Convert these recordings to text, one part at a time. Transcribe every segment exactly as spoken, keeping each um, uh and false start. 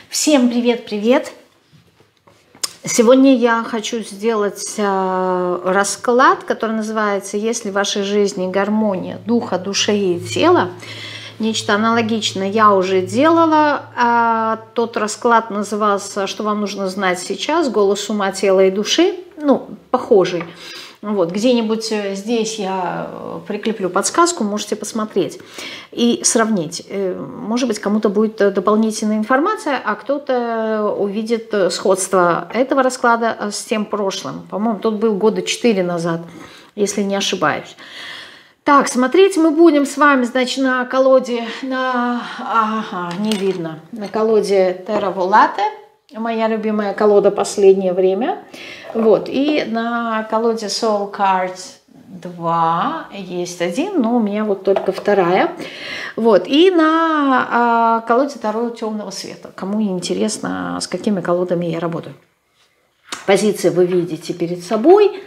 Всем привет-привет! Сегодня я хочу сделать э, расклад, который называется «Если в вашей жизни гармония духа, души и тела». Нечто аналогичное я уже делала. А тот расклад назывался «Что вам нужно знать сейчас? Голос ума, тела и души». Ну, похожий. Вот, где-нибудь здесь я прикреплю подсказку, можете посмотреть и сравнить. Может быть, кому-то будет дополнительная информация, а кто-то увидит сходство этого расклада с тем прошлым. По-моему, тот был года четыре назад, если не ошибаюсь. Так, смотреть мы будем с вами, значит, на колоде, на, ага, не видно, на колоде Terra Volate, моя любимая колода последнее время. Вот, и на колоде Soul Cards два есть один, но у меня вот только вторая. Вот, и на а, колоде Таро темного света. Кому интересно, с какими колодами я работаю. Позиции вы видите перед собой.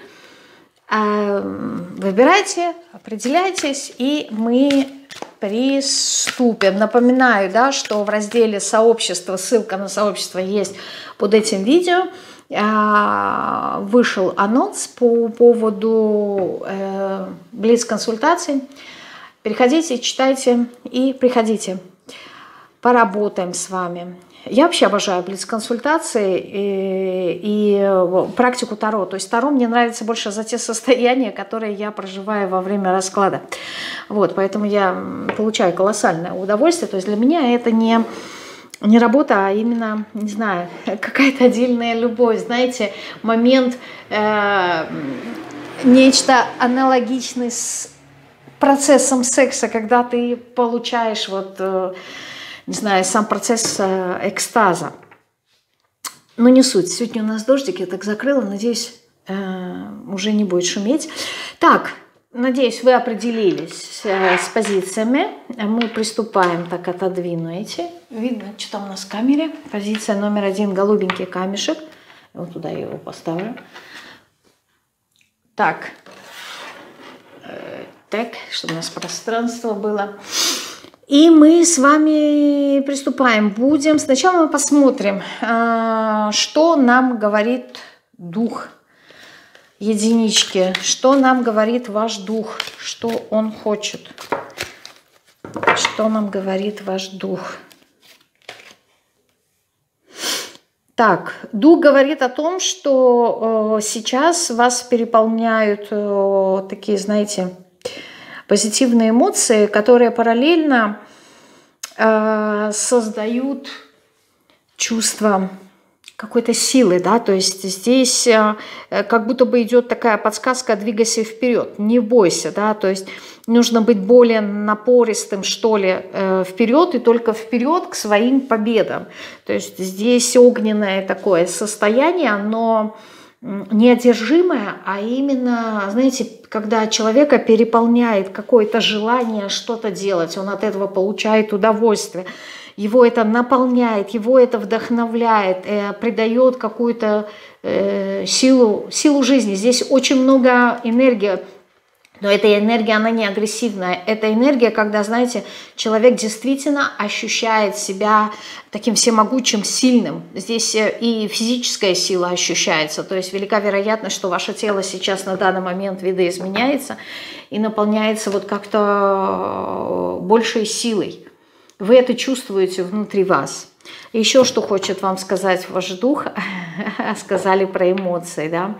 Выбирайте, определяйтесь, и мы приступим. Напоминаю, да, что в разделе «Сообщество», ссылка на сообщество есть под этим видео. Вышел анонс по поводу э, блиц-консультаций. Переходите, читайте и приходите. Поработаем с вами. Я вообще обожаю блиц-консультации и, и практику Таро. То есть Таро мне нравится больше за те состояния, которые я проживаю во время расклада. Вот, поэтому я получаю колоссальное удовольствие. То есть для меня это не... Не работа, а именно, не знаю, какая-то отдельная любовь. Знаете, момент, э, нечто аналогичное с процессом секса, когда ты получаешь, вот, э, не знаю, сам процесс э, экстаза. Но не суть. Сегодня у нас дождик, я так закрыла, надеюсь, э, уже не будет шуметь. Так. Надеюсь, вы определились с позициями. Мы приступаем, так отодвину эти. Видно, что там у нас в камере. Позиция номер один, голубенький камешек. Вот туда я его поставлю. Так. Так, чтобы у нас пространство было. И мы с вами приступаем. Будем. Сначала мы посмотрим, что нам говорит дух. Единички. Что нам говорит ваш дух? Что он хочет? Что нам говорит ваш дух? Так, дух говорит о том, что э, сейчас вас переполняют э, такие, знаете, позитивные эмоции, которые параллельно э, создают чувство какой-то силы, да, то есть здесь э, как будто бы идет такая подсказка: двигайся вперед, не бойся, да, то есть нужно быть более напористым, что ли, э, вперед и только вперед к своим победам. То есть здесь огненное такое состояние, но неодержимое, а именно, знаете, когда человека переполняет какое-то желание что-то делать, он от этого получает удовольствие. Его это наполняет, его это вдохновляет, э, придает какую-то э, силу, силу жизни. Здесь очень много энергии, но эта энергия, она не агрессивная. Это энергия, когда, знаете, человек действительно ощущает себя таким всемогучим, сильным. Здесь и физическая сила ощущается, то есть велика вероятность, что ваше тело сейчас на данный момент видоизменяется и наполняется вот как-то большей силой. Вы это чувствуете внутри вас. Еще что хочет вам сказать ваш дух, сказали про эмоции, да.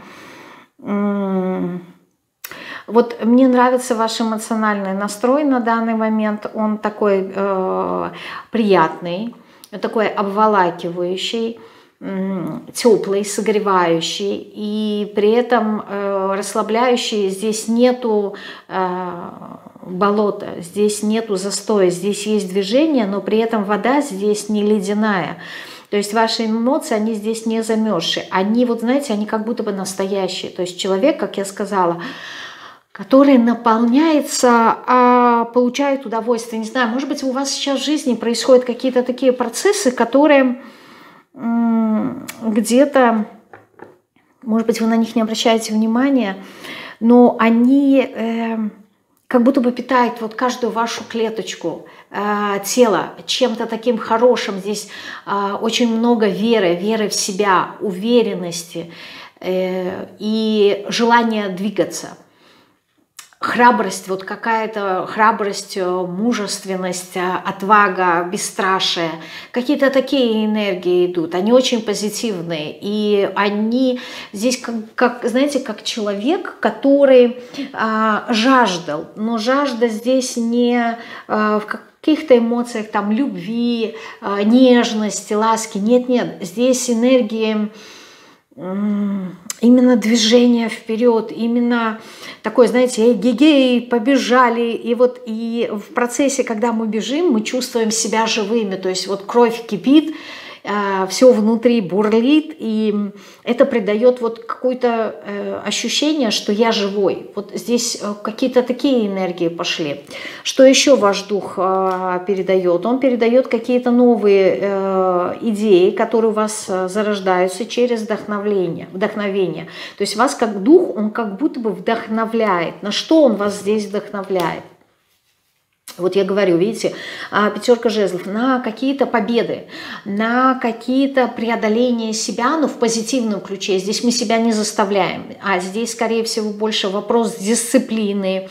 Вот мне нравится ваш эмоциональный настрой на данный момент. Он такой э, приятный, такой обволакивающий, теплый, согревающий и при этом э, расслабляющий. Здесь нету э, болота, здесь нету застоя, здесь есть движение, но при этом вода здесь не ледяная. То есть ваши эмоции, они здесь не замерзшие. Они, вот знаете, они как будто бы настоящие. То есть человек, как я сказала, который наполняется, а получает удовольствие. Не знаю, может быть, у вас сейчас в жизни происходят какие-то такие процессы, которые где-то, может быть, вы на них не обращаете внимания, но они э, как будто бы питают вот каждую вашу клеточку. э, тело чем-то таким хорошим. Здесь э, очень много веры, веры в себя, уверенности э, и желания двигаться. Храбрость, вот какая-то храбрость, мужественность, отвага, бесстрашие. Какие-то такие энергии идут. Они очень позитивные. И они здесь, как, как знаете, как человек, который а, жаждал. Но жажда здесь не а, в каких-то эмоциях, там, любви, а, нежности, ласки. Нет-нет, здесь энергии именно движение вперед, именно такое, знаете, эгегей, побежали. И вот и в процессе, когда мы бежим, мы чувствуем себя живыми. То есть вот кровь кипит, все внутри бурлит, и это придает вот какое-то ощущение, что я живой. Вот здесь какие-то такие энергии пошли. Что еще ваш дух передает? Он передает какие-то новые идеи, которые у вас зарождаются через вдохновение. вдохновение. То есть вас как дух, он как будто бы вдохновляет. На что он вас здесь вдохновляет? Вот я говорю, видите, пятерка жезлов, на какие-то победы, на какие-то преодоления себя, но в позитивном ключе. Здесь мы себя не заставляем, а здесь, скорее всего, больше вопрос дисциплины,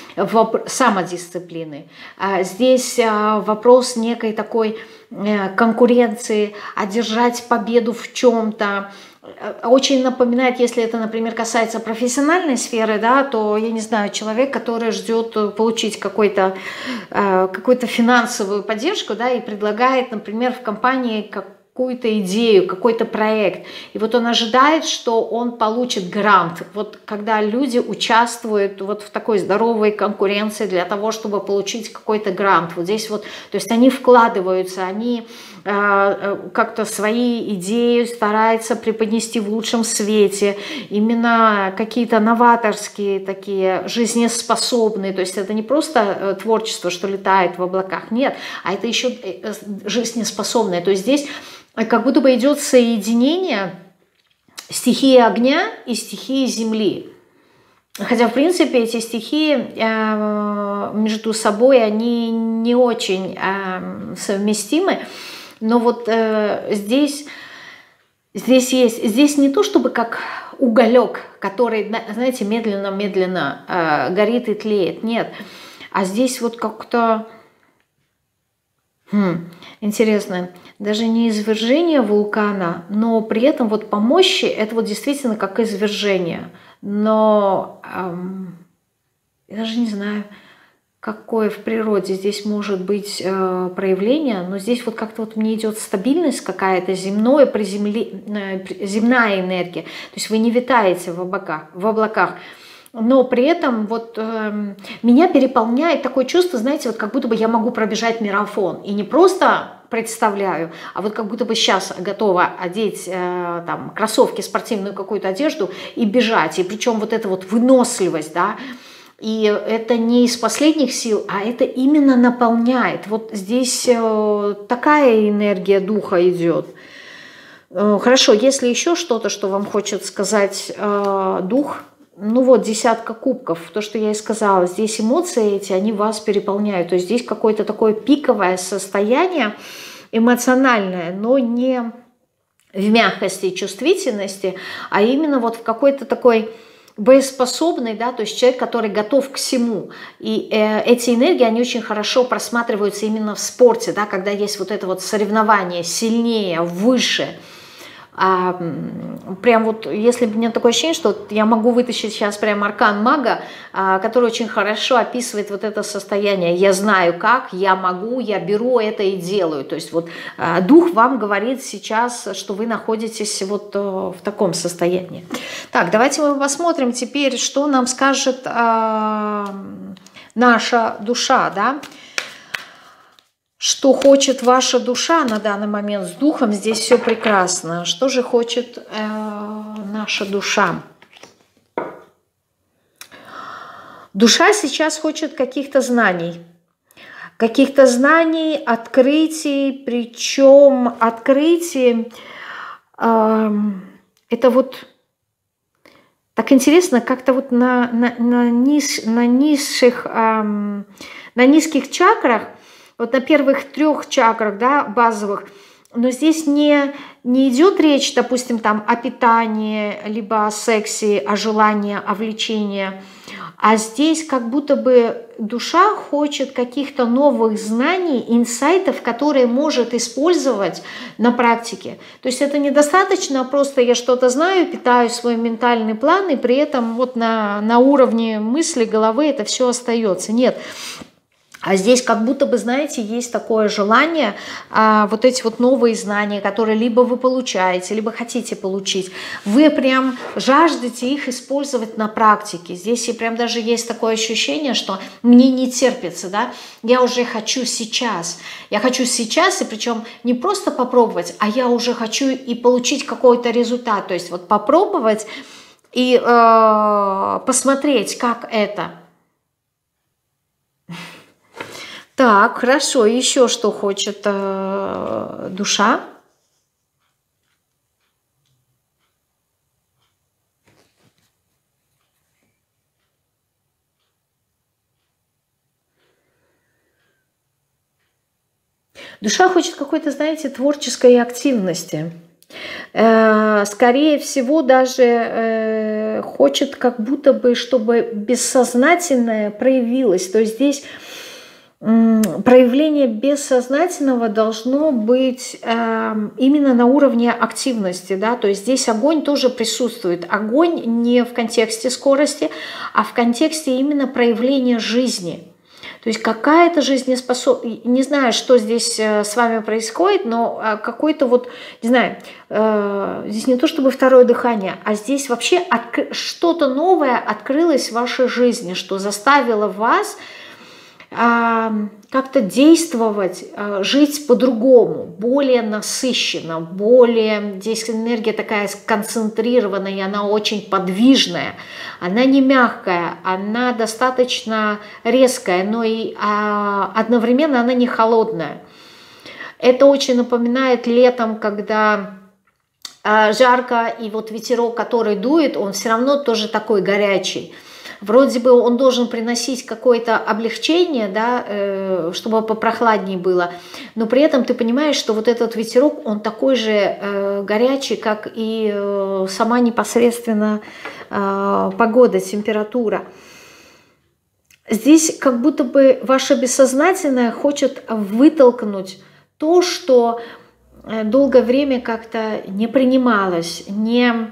самодисциплины. Здесь вопрос некой такой конкуренции, одержать победу в чем-то. Очень напоминает, если это, например, касается профессиональной сферы, да, то, я не знаю, человек, который ждет получить какой-то, э, какую-то финансовую поддержку, да, и предлагает, например, в компании какую-то идею, какой-то проект. И вот он ожидает, что он получит грант. Вот когда люди участвуют вот в такой здоровой конкуренции для того, чтобы получить какой-то грант. Вот здесь вот, то есть они вкладываются, они э, как-то свои идеи стараются преподнести в лучшем свете. Именно какие-то новаторские такие, жизнеспособные. То есть это не просто творчество, что летает в облаках, нет, а это еще жизнеспособное. То есть здесь как будто бы идет соединение стихии огня и стихии земли. Хотя, в принципе, эти стихии э, между собой, они не очень э, совместимы. Но вот э, здесь, здесь есть, здесь не то чтобы как уголек, который, знаете, медленно-медленно э, горит и тлеет. Нет. А здесь вот как-то... Хм, интересно, даже не извержение вулкана, но при этом вот по мощи это вот действительно как извержение. Но эм, я даже не знаю, какое в природе здесь может быть э, проявление, но здесь вот как-то вот мне идет стабильность какая-то, земное, приземли, э, земная энергия. То есть вы не витаете в облаках, в облаках. Но при этом вот э, меня переполняет такое чувство, знаете, вот как будто бы я могу пробежать марафон. И не просто представляю, а вот как будто бы сейчас готова одеть э, там, кроссовки, спортивную какую-то одежду и бежать. И причем вот эта вот выносливость, да, и это не из последних сил, а это именно наполняет. Вот здесь э, такая энергия духа идет. Э, хорошо, если еще что-то, что вам хочет сказать э, дух, ну вот, десятка кубков, то, что я и сказала, здесь эмоции эти, они вас переполняют. То есть здесь какое-то такое пиковое состояние эмоциональное, но не в мягкости и чувствительности, а именно вот в какой-то такой боеспособный, да, то есть человек, который готов к всему. И э, эти энергии, они очень хорошо просматриваются именно в спорте, да, когда есть вот это вот соревнование сильнее, выше. А, прям вот, если бы у меня такое ощущение, что я могу вытащить сейчас прям аркан мага, а, который очень хорошо описывает вот это состояние. Я знаю как, я могу, я беру это и делаю. То есть вот а, дух вам говорит сейчас, что вы находитесь вот а, в таком состоянии. Так, давайте мы посмотрим теперь, что нам скажет а, наша душа, да? Что хочет ваша душа на данный момент с духом, здесь все прекрасно. Что же хочет э, наша душа? Душа сейчас хочет каких-то знаний. Каких-то знаний, открытий, причем открытий, э, это вот так интересно, как-то вот на, на, на, низ, на, низших, э, на низких чакрах вот на первых трех чакрах, да, базовых. Но здесь не, не идет речь, допустим, там о питании, либо о сексе, о желании, о влечении. А здесь как будто бы душа хочет каких-то новых знаний, инсайтов, которые может использовать на практике. То есть это недостаточно просто я что-то знаю, питаю свой ментальный план, и при этом вот на, на уровне мысли, головы это все остается. Нет. А здесь как будто бы, знаете, есть такое желание, а, вот эти вот новые знания, которые либо вы получаете, либо хотите получить, вы прям жаждете их использовать на практике. Здесь и прям даже есть такое ощущение, что мне не терпится, да, я уже хочу сейчас. Я хочу сейчас, и причем не просто попробовать, а я уже хочу и получить какой-то результат. То есть вот попробовать и э, посмотреть, как это. Так, хорошо. Еще что хочет э, душа? Душа хочет какой-то, знаете, творческой активности. Э, скорее всего, даже э, хочет как будто бы, чтобы бессознательное проявилось. То есть здесь проявление бессознательного должно быть э, именно на уровне активности, да, то есть здесь огонь тоже присутствует. Огонь не в контексте скорости, а в контексте именно проявления жизни. То есть какая-то жизнеспособность, не знаю, что здесь с вами происходит, но какой-то вот, не знаю, э, здесь не то чтобы второе дыхание, а здесь вообще что-то новое открылось в вашей жизни, что заставило вас как-то действовать, жить по-другому, более насыщенно, более, здесь энергия такая сконцентрированная, и она очень подвижная, она не мягкая, она достаточно резкая, но и а, одновременно она не холодная. Это очень напоминает летом, когда а, жарко, и вот ветерок, который дует, он все равно тоже такой горячий. Вроде бы он должен приносить какое-то облегчение, да, чтобы попрохладнее было, но при этом ты понимаешь, что вот этот ветерок, он такой же горячий, как и сама непосредственно погода, температура. Здесь как будто бы ваше бессознательное хочет вытолкнуть то, что долгое время как-то не принималось, не...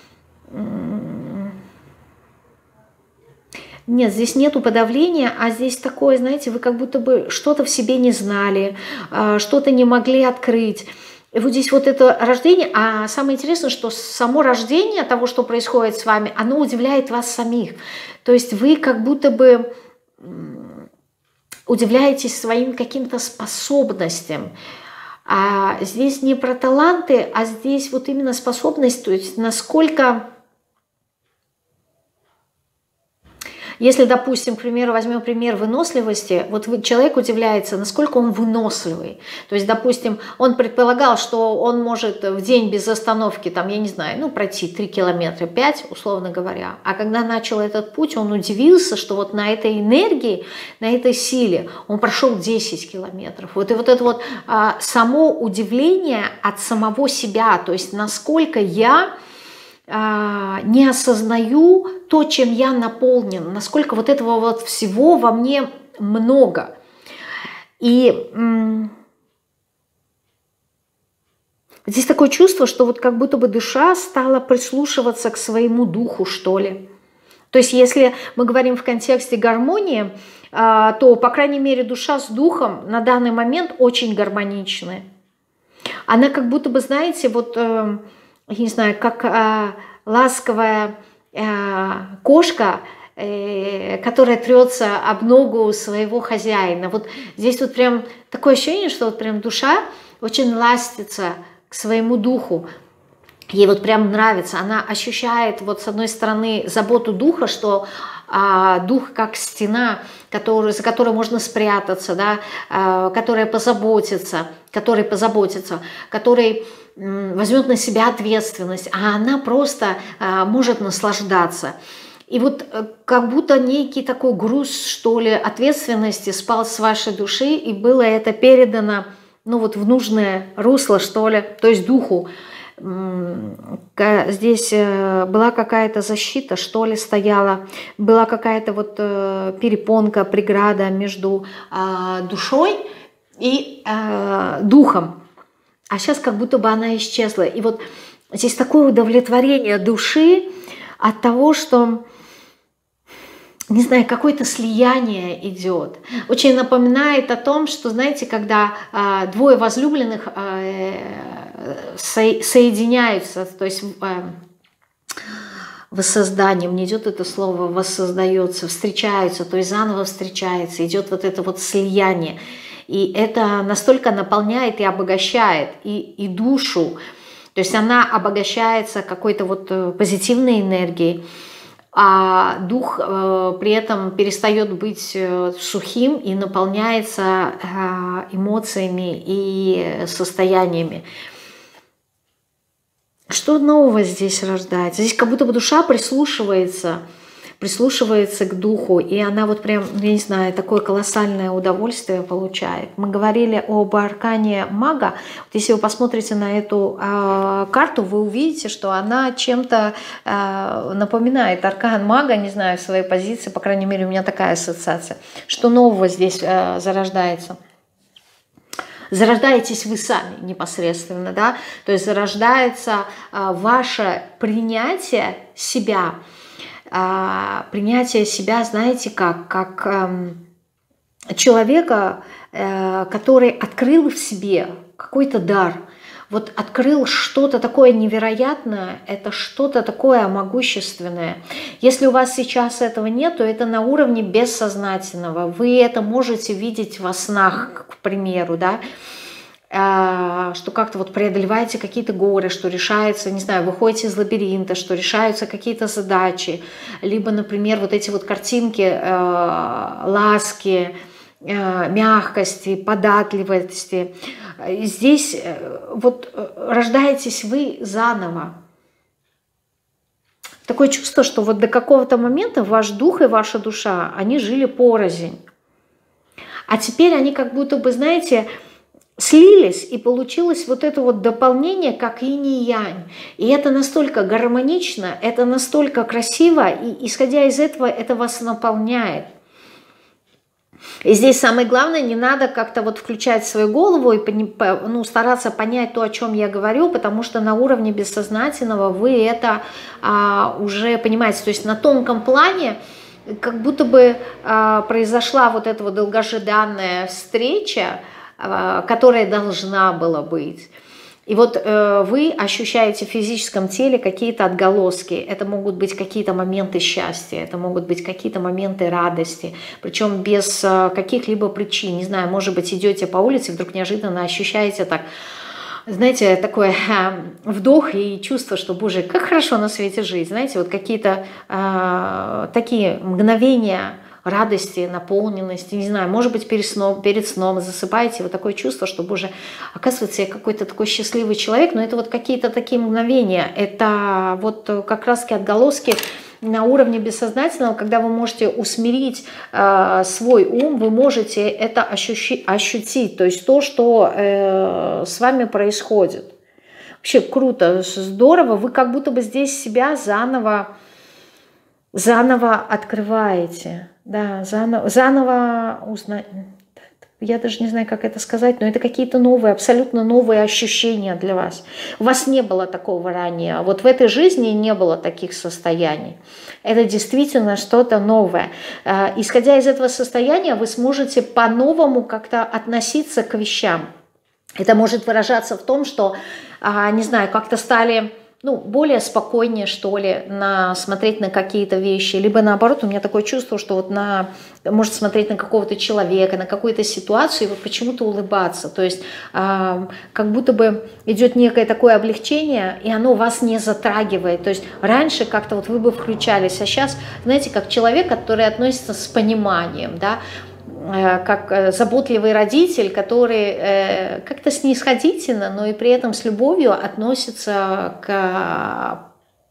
Нет, здесь нету подавления, а здесь такое, знаете, вы как будто бы что-то в себе не знали, что-то не могли открыть. И вот здесь вот это рождение, а самое интересное, что само рождение того, что происходит с вами, оно удивляет вас самих. То есть вы как будто бы удивляетесь своим каким-то способностям. А здесь не про таланты, а здесь вот именно способность, то есть насколько... Если, допустим, к примеру, возьмем пример выносливости, вот человек удивляется, насколько он выносливый. То есть, допустим, он предполагал, что он может в день без остановки, там, я не знаю, ну, пройти три километра, пять, условно говоря. А когда начал этот путь, он удивился, что вот на этой энергии, на этой силе он прошел десять километров. Вот и вот это вот а, само удивление от самого себя, то есть насколько я... не осознаю то, чем я наполнен, насколько вот этого вот всего во мне много. И здесь такое чувство, что вот как будто бы душа стала прислушиваться к своему духу, что ли. То есть если мы говорим в контексте гармонии, то, по крайней мере, душа с духом на данный момент очень гармоничная. Она как будто бы, знаете, вот... я не знаю, как э, ласковая э, кошка, э, которая трется об ногу своего хозяина. Вот здесь вот прям такое ощущение, что вот прям душа очень ластится к своему духу. Ей вот прям нравится. Она ощущает вот с одной стороны заботу духа, что а, дух как стена, который, за которой можно спрятаться, да, а, которая позаботится, который позаботится, который возьмет на себя ответственность, а она просто а, может наслаждаться. И вот как будто некий такой груз, что ли, ответственности спал с вашей души, и было это передано, ну вот в нужное русло, что ли, то есть духу. Здесь была какая-то защита, что ли, стояла, была какая-то вот перепонка, преграда между душой и духом. А сейчас как будто бы она исчезла. И вот здесь такое удовлетворение души от того, что, не знаю, какое-то слияние идет. Очень напоминает о том, что, знаете, когда э, двое возлюбленных э, со, соединяются, то есть э, воссозданием, не идет это слово воссоздается, встречаются, то есть заново встречается, идет вот это вот слияние. И это настолько наполняет и обогащает и, и душу, то есть она обогащается какой-то вот позитивной энергией, а дух э, при этом перестает быть э, сухим и наполняется э, эмоциями и состояниями. Что нового здесь рождается? Здесь как будто бы душа прислушивается, прислушивается к духу, и она вот прям, я не знаю, такое колоссальное удовольствие получает. Мы говорили об аркане мага. Вот если вы посмотрите на эту э, карту, вы увидите, что она чем-то э, напоминает аркан мага, не знаю, в своей позиции, по крайней мере, у меня такая ассоциация. Что нового здесь э, зарождается? Зарождаетесь вы сами непосредственно, да, то есть зарождается э, ваше принятие себя, э, принятие себя, знаете как, как э, человека, э, который открыл в себе какой-то дар, вот открыл что-то такое невероятное, это что-то такое могущественное. Если у вас сейчас этого нет, то это на уровне бессознательного. Вы это можете видеть во снах, к примеру, да, что как-то вот преодолеваете какие-то горы, что решается, не знаю, выходите из лабиринта, что решаются какие-то задачи, либо, например, вот эти вот картинки э, ласки, э, мягкости, податливости. Здесь э, вот рождаетесь вы заново. Такое чувство, что вот до какого-то момента ваш дух и ваша душа, они жили порознь. А теперь они как будто бы, знаете, слились, и получилось вот это вот дополнение, как инь и янь. И это настолько гармонично, это настолько красиво, и исходя из этого, это вас наполняет. И здесь самое главное, не надо как-то вот включать свою голову и ну, стараться понять то, о чем я говорю, потому что на уровне бессознательного вы это а, уже понимаете. То есть на тонком плане как будто бы а, произошла вот эта вот долгожданная встреча, которая должна была быть. И вот э, вы ощущаете в физическом теле какие-то отголоски. Это могут быть какие-то моменты счастья, это могут быть какие-то моменты радости, причем без э, каких-либо причин. Не знаю, может быть, идете по улице, вдруг неожиданно ощущаете так, знаете, такой э, вдох и чувство, что, боже, как хорошо на свете жить. Знаете, вот какие-то э, такие мгновения радости, наполненности, не знаю, может быть, перед сном, перед сном засыпаете, вот такое чувство, что, боже, оказывается, я какой-то такой счастливый человек, но это вот какие-то такие мгновения, это вот как раз-таки отголоски на уровне бессознательного, когда вы можете усмирить э, свой ум, вы можете это ощущи, ощутить, то есть то, что э, с вами происходит. Вообще круто, здорово, вы как будто бы здесь себя заново, заново открываете. Да, заново, заново узнать. Я даже не знаю, как это сказать, но это какие-то новые, абсолютно новые ощущения для вас. У вас не было такого ранее. Вот в этой жизни не было таких состояний. Это действительно что-то новое. Исходя из этого состояния, вы сможете по-новому как-то относиться к вещам. Это может выражаться в том, что, не знаю, как-то стали... ну, более спокойнее, что ли, на, смотреть на какие-то вещи. Либо наоборот, у меня такое чувство, что вот на, может смотреть на какого-то человека, на какую-то ситуацию и вот почему-то улыбаться. То есть э, как будто бы идет некое такое облегчение, и оно вас не затрагивает. То есть раньше как-то вот вы бы включались, а сейчас, знаете, как человек, который относится с пониманием, да, как заботливый родитель, который как-то снисходительно, но и при этом с любовью относится к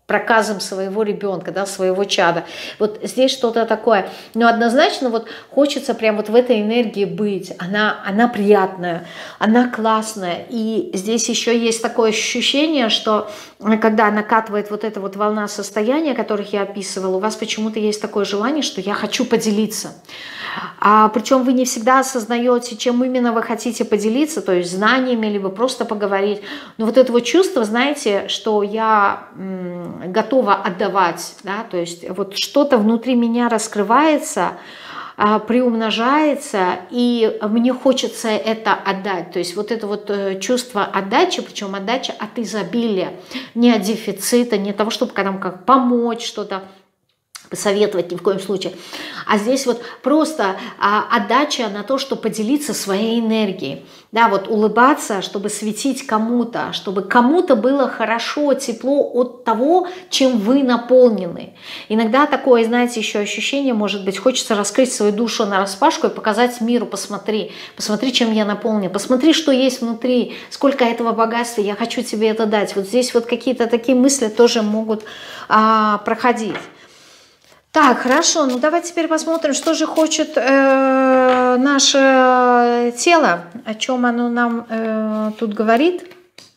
проказам своего ребенка, да, своего чада. Вот здесь что-то такое. Но однозначно вот хочется прям вот в этой энергии быть. Она, она приятная, она классная. И здесь еще есть такое ощущение, что когда накатывает вот эта вот волна состояния, которых я описывала, у вас почему-то есть такое желание, что я хочу поделиться. А, причем вы не всегда осознаете, чем именно вы хотите поделиться, то есть знаниями, либо просто поговорить. Но вот это вот чувство, знаете, что я м, готова отдавать, да, то есть вот что-то внутри меня раскрывается, а, приумножается, и мне хочется это отдать. То есть вот это вот чувство отдачи, причем отдача от изобилия, не от дефицита, не от того, чтобы там как помочь что-то, посоветовать ни в коем случае. А здесь вот просто а, отдача на то, что поделиться своей энергией. Да, вот улыбаться, чтобы светить кому-то, чтобы кому-то было хорошо, тепло от того, чем вы наполнены. Иногда такое, знаете, еще ощущение, может быть, хочется раскрыть свою душу нараспашку и показать миру, посмотри, посмотри, чем я наполнен, посмотри, что есть внутри, сколько этого богатства, я хочу тебе это дать. Вот здесь вот какие-то такие мысли тоже могут а, проходить. Так, хорошо, ну давайте теперь посмотрим, что же хочет э, наше тело, о чем оно нам э, тут говорит.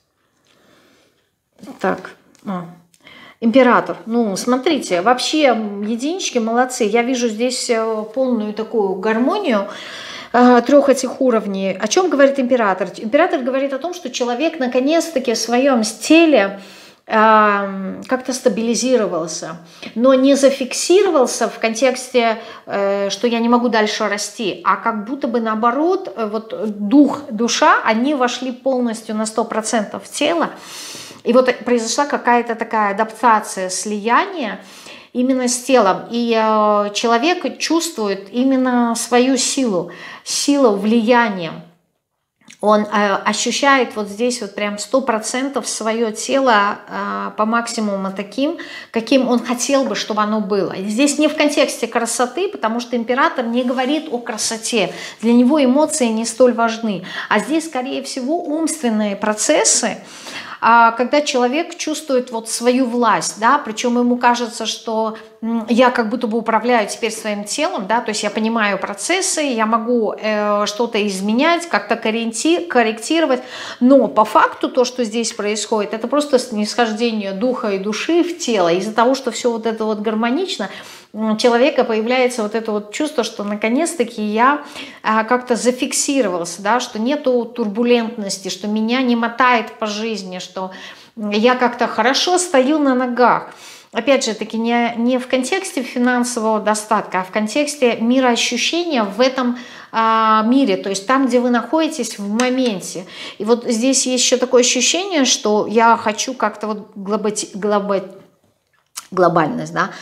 Так, а, император. Ну, смотрите, вообще единички молодцы. Я вижу здесь полную такую гармонию э, трех этих уровней. О чем говорит император? Император говорит о том, что человек наконец-таки в своем теле как-то стабилизировался, но не зафиксировался в контексте, что я не могу дальше расти, а как будто бы наоборот, вот дух, душа, они вошли полностью на сто процентов в тело, и вот произошла какая-то такая адаптация, слияние именно с телом, и человек чувствует именно свою силу, силу влияния. Он э, ощущает вот здесь вот прям сто процентов свое тело э, по максимуму таким, каким он хотел бы, чтобы оно было. И здесь не в контексте красоты, потому что император не говорит о красоте. Для него эмоции не столь важны. А здесь, скорее всего, умственные процессы, когда человек чувствует вот свою власть, да, причем ему кажется, что я как будто бы управляю теперь своим телом, да, то есть я понимаю процессы, я могу э, что-то изменять, как-то корректировать, но по факту то, что здесь происходит, это просто снисхождение духа и души в тело, из-за того, что все вот это вот гармонично, у человека появляется вот это вот чувство, что наконец-таки я а, как-то зафиксировался, да, что нету турбулентности, что меня не мотает по жизни, что я как-то хорошо стою на ногах. Опять же таки не, не в контексте финансового достатка, а в контексте мироощущения в этом а, мире, то есть там, где вы находитесь в моменте. И вот здесь есть еще такое ощущение, что я хочу как-то вот глобати, глоба, глобальность, да,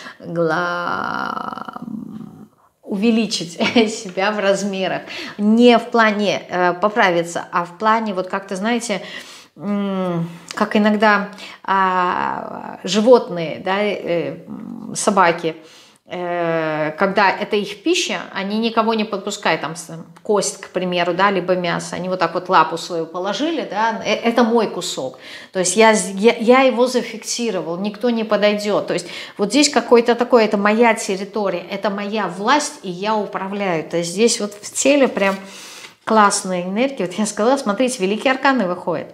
гла... увеличить себя в размерах. Не в плане э, поправиться, а в плане, вот как-то, знаете, как иногда а, животные, да, э, собаки, э, когда это их пища, они никого не подпускают, там, кость, к примеру, да, либо мясо, они вот так вот лапу свою положили, да, э, это мой кусок, то есть я, я, я его зафиксировал, никто не подойдет, то есть вот здесь какой-то такой, это моя территория, это моя власть, и я управляю, то есть здесь вот в теле прям классная энергия, вот я сказала, смотрите, великие арканы выходят.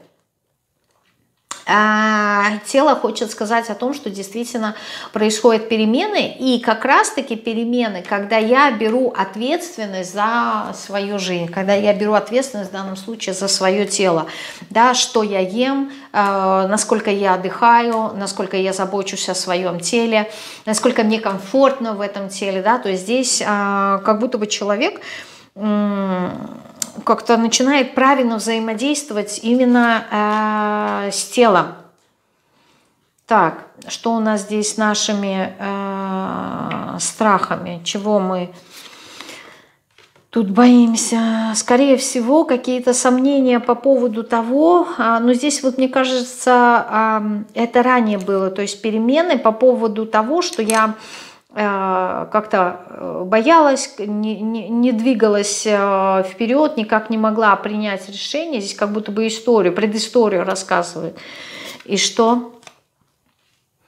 А тело хочет сказать о том, что действительно происходят перемены, и как раз-таки перемены, когда я беру ответственность за свою жизнь, когда я беру ответственность в данном случае за свое тело, да, что я ем, э, насколько я отдыхаю, насколько я забочусь о своем теле, насколько мне комфортно в этом теле, да, то есть здесь э, как будто бы человек э, как-то начинает правильно взаимодействовать именно э, с телом. Так, что у нас здесь с нашими э, страхами? Чего мы тут боимся? Скорее всего, какие-то сомнения по поводу того, э, но здесь вот, мне кажется, э, это ранее было, то есть перемены по поводу того, что я как-то боялась, не, не, не двигалась вперед, никак не могла принять решение. Здесь как будто бы историю, предысторию рассказывает. И что?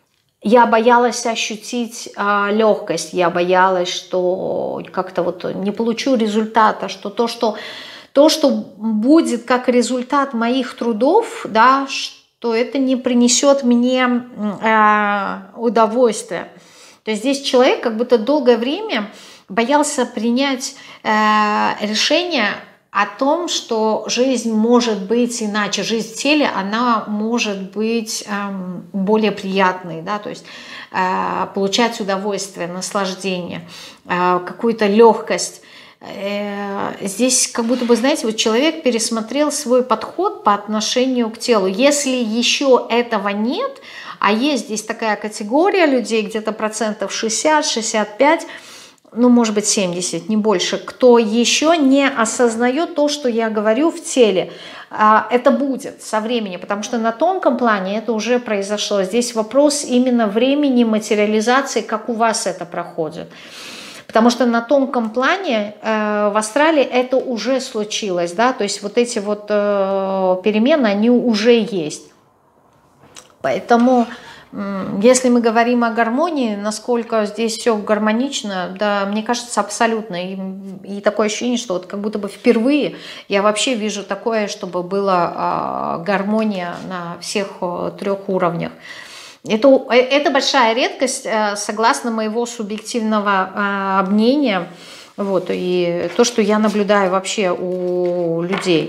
я боялась ощутить а, легкость, я боялась, что как-то вот не получу результата, что то, что то, что будет как результат моих трудов, да, что это не принесет мне э, удовольствия. То есть здесь человек как будто долгое время боялся принять э, решение о том, что жизнь может быть иначе, жизнь в теле, она может быть эм, более приятной, да, то есть э, получать удовольствие, наслаждение, э, какую-то легкость. Э, здесь как будто бы, знаете, вот человек пересмотрел свой подход по отношению к телу. Если еще этого нет, а есть здесь такая категория людей, где-то процентов шестьдесят-шестьдесят пять, ну, может быть, семьдесят, не больше, кто еще не осознает то, что я говорю в теле. Это будет со временем, потому что на тонком плане это уже произошло. Здесь вопрос именно времени материализации, как у вас это проходит. Потому что на тонком плане э, в астрале это уже случилось, да, то есть вот эти вот э, перемены, они уже есть. Поэтому... Если мы говорим о гармонии, насколько здесь все гармонично, да, мне кажется, абсолютно. И, и такое ощущение, что вот как будто бы впервые я вообще вижу такое, чтобы была э, гармония на всех э, трех уровнях. Это, это большая редкость, э, согласно моего субъективного э, мнения. Вот, и то, что я наблюдаю вообще у людей.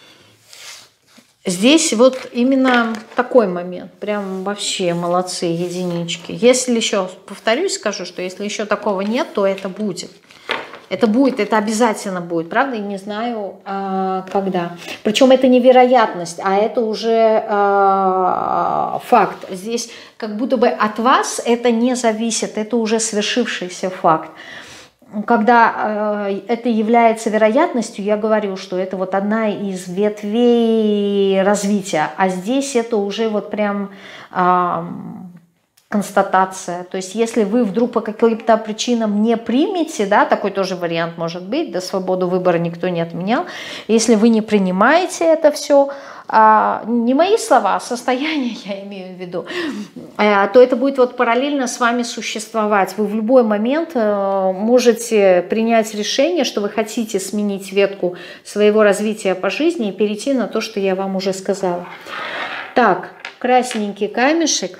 Здесь вот именно такой момент, прям вообще молодцы, единички. Если еще, повторюсь, скажу, что если еще такого нет, то это будет. Это будет, это обязательно будет, правда? И не знаю, а, когда. Причем это не вероятность, а это уже а, факт. Здесь как будто бы от вас это не зависит, это уже свершившийся факт. Когда э, это является вероятностью, я говорю, что это вот одна из ветвей развития, а здесь это уже вот прям э, констатация. То есть если вы вдруг по каким-то причинам не примете, да, такой тоже вариант может быть, да, свободу выбора никто не отменял, если вы не принимаете это все, а, не мои слова, а состояние я имею в виду, а, то это будет вот параллельно с вами существовать. Вы в любой момент а, можете принять решение, что вы хотите сменить ветку своего развития по жизни и перейти на то, что я вам уже сказала. Так, красненький камешек.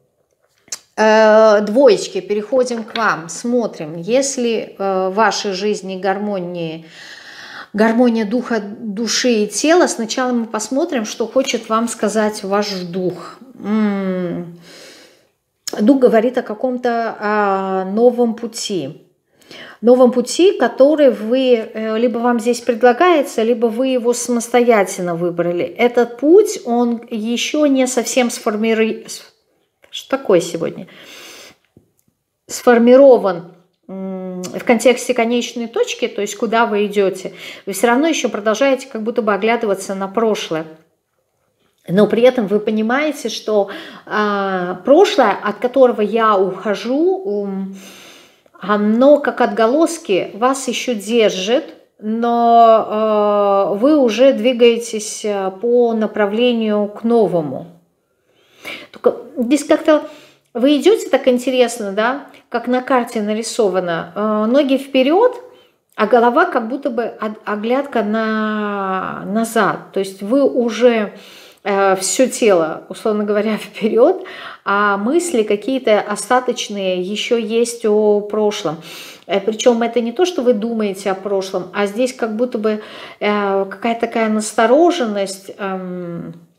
Двоечки, переходим к вам, смотрим, если в вашей жизни гармонии, гармония духа, души и тела, сначала мы посмотрим, что хочет вам сказать ваш дух. М-м. Дух говорит о каком-то о новом пути, новом пути, который вы, либо вам здесь предлагается, либо вы его самостоятельно выбрали. Этот путь, он еще не совсем сформирован. Что такое сегодня? Сформирован в контексте конечной точки, то есть куда вы идете, вы все равно еще продолжаете как будто бы оглядываться на прошлое. Но при этом вы понимаете, что э, прошлое, от которого я ухожу, э, оно как отголоски вас еще держит, но э, вы уже двигаетесь по направлению к новому. Только здесь как-то вы идете так интересно, да, как на карте нарисовано, э, ноги вперед, а голова как будто бы оглядка на, назад. То есть вы уже э, все тело, условно говоря, вперед, а мысли какие-то остаточные еще есть о прошлом. Э, причем это не то, что вы думаете о прошлом, а здесь как будто бы э, какая-то такая настороженность. Э,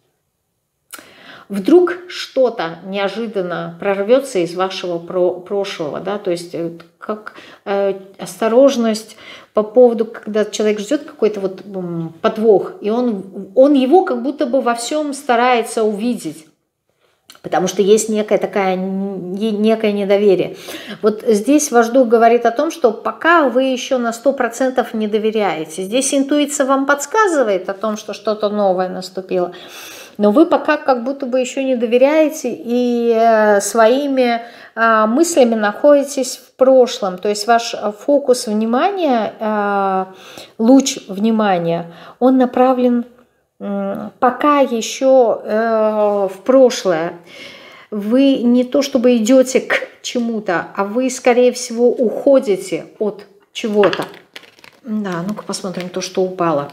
Вдруг что-то неожиданно прорвется из вашего про прошлого, да, то есть как э, осторожность по поводу, когда человек ждет какой-то вот м, подвох, и он, он его как будто бы во всем старается увидеть, потому что есть некое такая, некое недоверие. Вот здесь ваш дух говорит о том, что пока вы еще на сто процентов не доверяете. Здесь интуиция вам подсказывает о том, что что-то новое наступило, но вы пока как будто бы еще не доверяете и своими мыслями находитесь в прошлом. То есть ваш фокус внимания, луч внимания, он направлен пока еще в прошлое. вы не то чтобы идете к чему-то, а вы, скорее всего, уходите от чего-то. Да, ну-ка посмотрим то, что упало.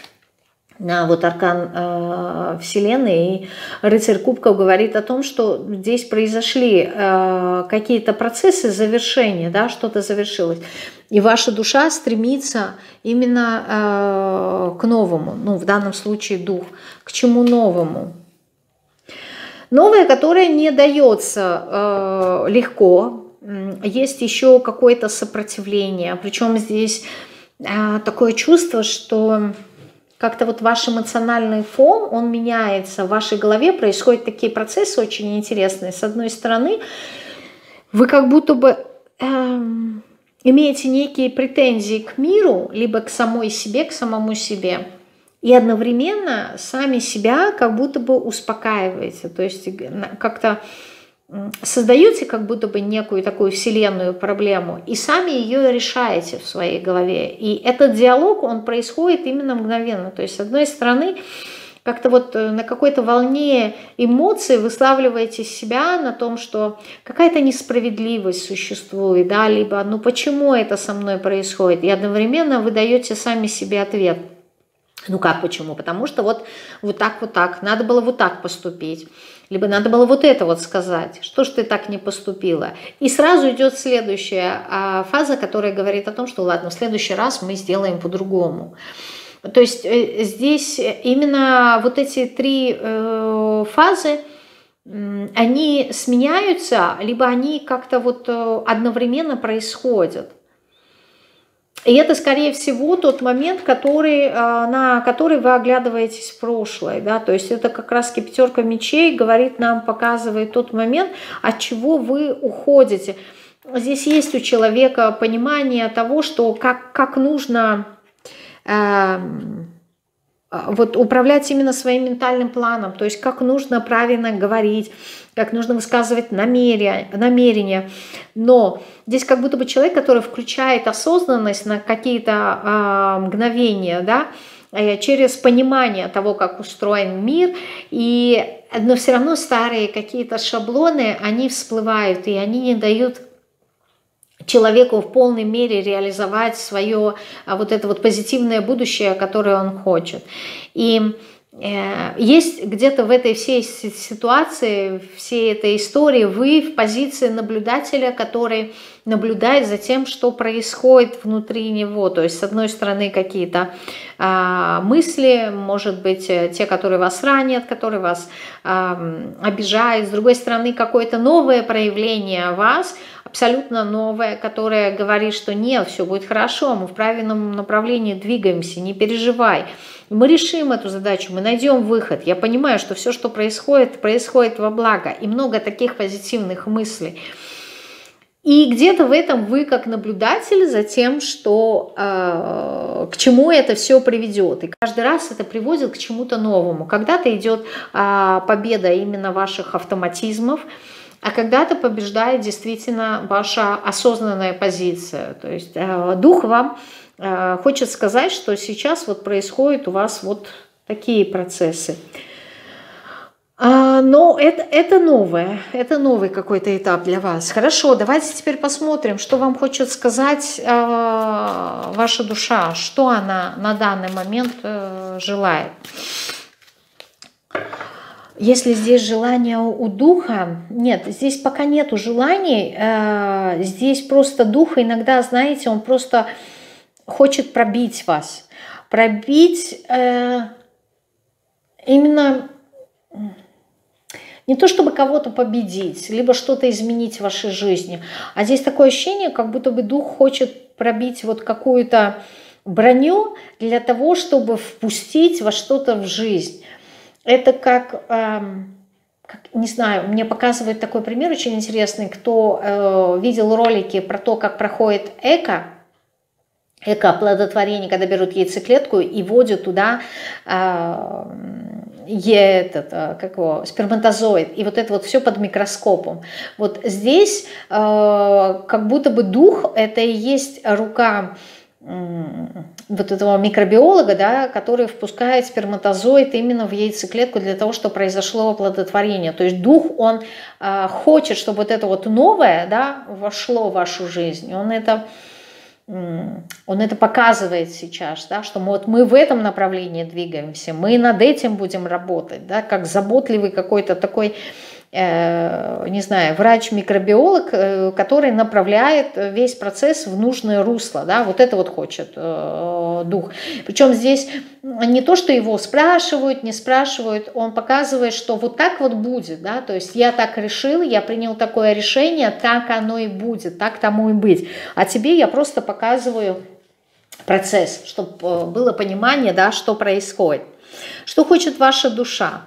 А, вот аркан э, Вселенной, и рыцарь кубков говорит о том, что здесь произошли э, какие-то процессы завершения, да, что-то завершилось. И ваша душа стремится именно э, к новому, ну, в данном случае дух. К чему новому? Новое, которое не дается э, легко, есть еще какое-то сопротивление. Причем здесь э, такое чувство, что как-то вот ваш эмоциональный фон, он меняется. В вашей голове происходят такие процессы очень интересные. С одной стороны, вы как будто бы э, имеете некие претензии к миру, либо к самой себе, к самому себе. И одновременно сами себя как будто бы успокаиваете. То есть как-то создаете как будто бы некую такую вселенную проблему и сами ее решаете в своей голове. И этот диалог, он происходит именно мгновенно. То есть, с одной стороны, как-то вот на какой-то волне эмоций выславливаете себя на том, что какая-то несправедливость существует, да, либо ну почему это со мной происходит, и одновременно вы даете сами себе ответ. Ну как почему? Потому что вот, вот так, вот так, надо было вот так поступить. Либо надо было вот это вот сказать, что ж ты так не поступила. И сразу идет следующая а, фаза, которая говорит о том, что ладно, в следующий раз мы сделаем по-другому. То есть э, здесь именно вот эти три э, фазы, э, они сменяются, либо они как-то вот э, одновременно происходят. И это, скорее всего, тот момент, который, на который вы оглядываетесь в прошлое. Да? То есть это как раз пятерка мечей говорит нам, показывает тот момент, от чего вы уходите. Здесь есть у человека понимание того, что как, как нужно э, вот, управлять именно своим ментальным планом. То есть как нужно правильно говорить, как нужно высказывать намерения, намерения. Но здесь как будто бы человек, который включает осознанность на какие-то э, мгновения, да, э, через понимание того, как устроен мир, и, но все равно старые какие-то шаблоны, они всплывают, и они не дают человеку в полной мере реализовать свое а, вот это вот позитивное будущее, которое он хочет. И есть где-то в этой всей ситуации, всей этой истории вы в позиции наблюдателя, который наблюдает за тем, что происходит внутри него. То есть, с одной стороны, какие-то а, мысли, может быть, те, которые вас ранят, которые вас а, обижают. С другой стороны, какое-то новое проявление вас, абсолютно новое, которое говорит, что нет, все будет хорошо, мы в правильном направлении двигаемся, не переживай. Мы решим эту задачу, мы найдем выход. Я понимаю, что все, что происходит, происходит во благо. И много таких позитивных мыслей. И где-то в этом вы как наблюдатель за тем, что, э, к чему это все приведет. И каждый раз это приводит к чему-то новому. Когда-то идет э, победа именно ваших автоматизмов, а когда-то побеждает действительно ваша осознанная позиция. То есть э, дух вам э, хочет сказать, что сейчас вот происходят у вас вот такие процессы. А, но это, это новое, это новый какой-то этап для вас. Хорошо, давайте теперь посмотрим, что вам хочет сказать э, ваша душа, что она на данный момент э, желает. Если здесь желание у духа, нет, здесь пока нету желаний, э, здесь просто дух иногда, знаете, он просто хочет пробить вас, пробить э, именно не то чтобы кого-то победить, либо что-то изменить в вашей жизни, а здесь такое ощущение, как будто бы дух хочет пробить вот какую-то броню для того, чтобы впустить во что-то в жизнь. Это как, эм, как, не знаю, мне показывает такой пример очень интересный, кто э, видел ролики про то, как проходит эко, эко-оплодотворение, когда берут яйцеклетку и вводят туда э, этот, как его, сперматозоид, и вот это вот все под микроскопом. Вот здесь э, как будто бы дух, это и есть рука вот этого микробиолога, да, который впускает сперматозоид именно в яйцеклетку для того, чтобы произошло оплодотворение. То есть дух, он э, хочет, чтобы вот это вот новое, да, вошло в вашу жизнь. Он это, он это показывает сейчас, да, что мы, вот мы в этом направлении двигаемся, мы над этим будем работать, да, как заботливый какой-то такой, не знаю, врач-микробиолог, который направляет весь процесс в нужное русло, да, вот это вот хочет э, дух. Причем здесь не то, что его спрашивают, не спрашивают, он показывает, что вот так вот будет, да, то есть я так решил, я принял такое решение, так оно и будет, так тому и быть. А тебе я просто показываю процесс, чтобы было понимание, да, что происходит. Что хочет ваша душа?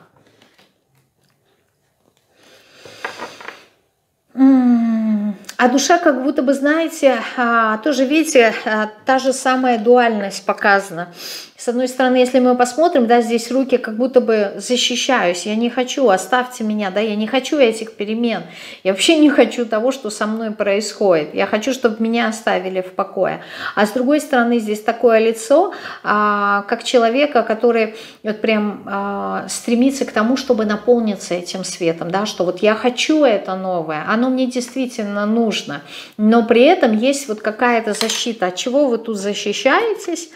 А душа, как будто бы, знаете, тоже, видите, та же самая дуальность показана. С одной стороны, если мы посмотрим, да, здесь руки как будто бы защищаюсь. Я не хочу, оставьте меня, да, я не хочу этих перемен. Я вообще не хочу того, что со мной происходит. Я хочу, чтобы меня оставили в покое. А с другой стороны, здесь такое лицо, как человека, который вот прям стремится к тому, чтобы наполниться этим светом, да, что вот я хочу это новое, оно мне действительно нужно. Но при этом есть вот какая-то защита. От чего вы тут защищаетесь?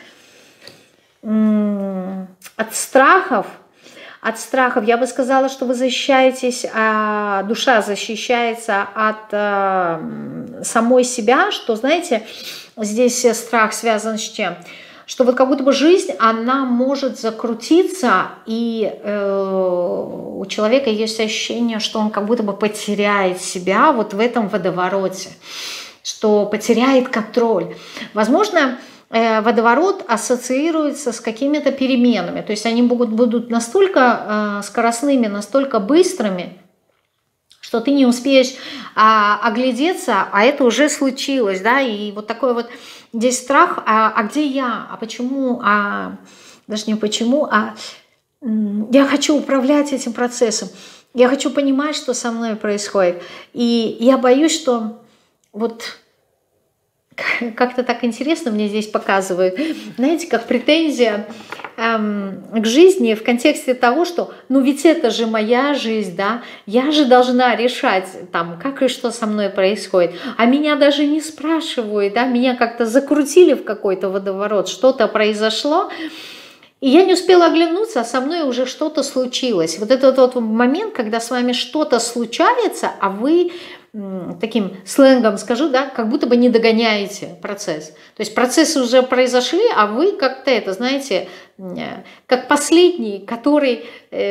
От страхов, от страхов. Я бы сказала, что вы защищаетесь, а душа защищается от а, самой себя, что, знаете, здесь страх связан с чем? Что вот как будто бы жизнь, она может закрутиться, и э, у человека есть ощущение, что он как будто бы потеряет себя вот в этом водовороте, что потеряет контроль. Возможно, водоворот ассоциируется с какими-то переменами. То есть они будут, будут настолько скоростными, настолько быстрыми, что ты не успеешь а, оглядеться, а это уже случилось. Да? И вот такой вот здесь страх, а, а где я, а почему, а, даже не почему, а я хочу управлять этим процессом, я хочу понимать, что со мной происходит. И я боюсь, что вот... Как-то так интересно мне здесь показывают. Знаете, как претензия эм, к жизни в контексте того, что ну ведь это же моя жизнь, да, я же должна решать, там, как и что со мной происходит. А меня даже не спрашивают, да, меня как-то закрутили в какой-то водоворот, что-то произошло, и я не успела оглянуться, а со мной уже что-то случилось. Вот этот вот момент, когда с вами что-то случается, а вы... таким сленгом скажу, да, как будто бы не догоняете процесс. То есть процессы уже произошли, а вы как-то это, знаете, как последний, который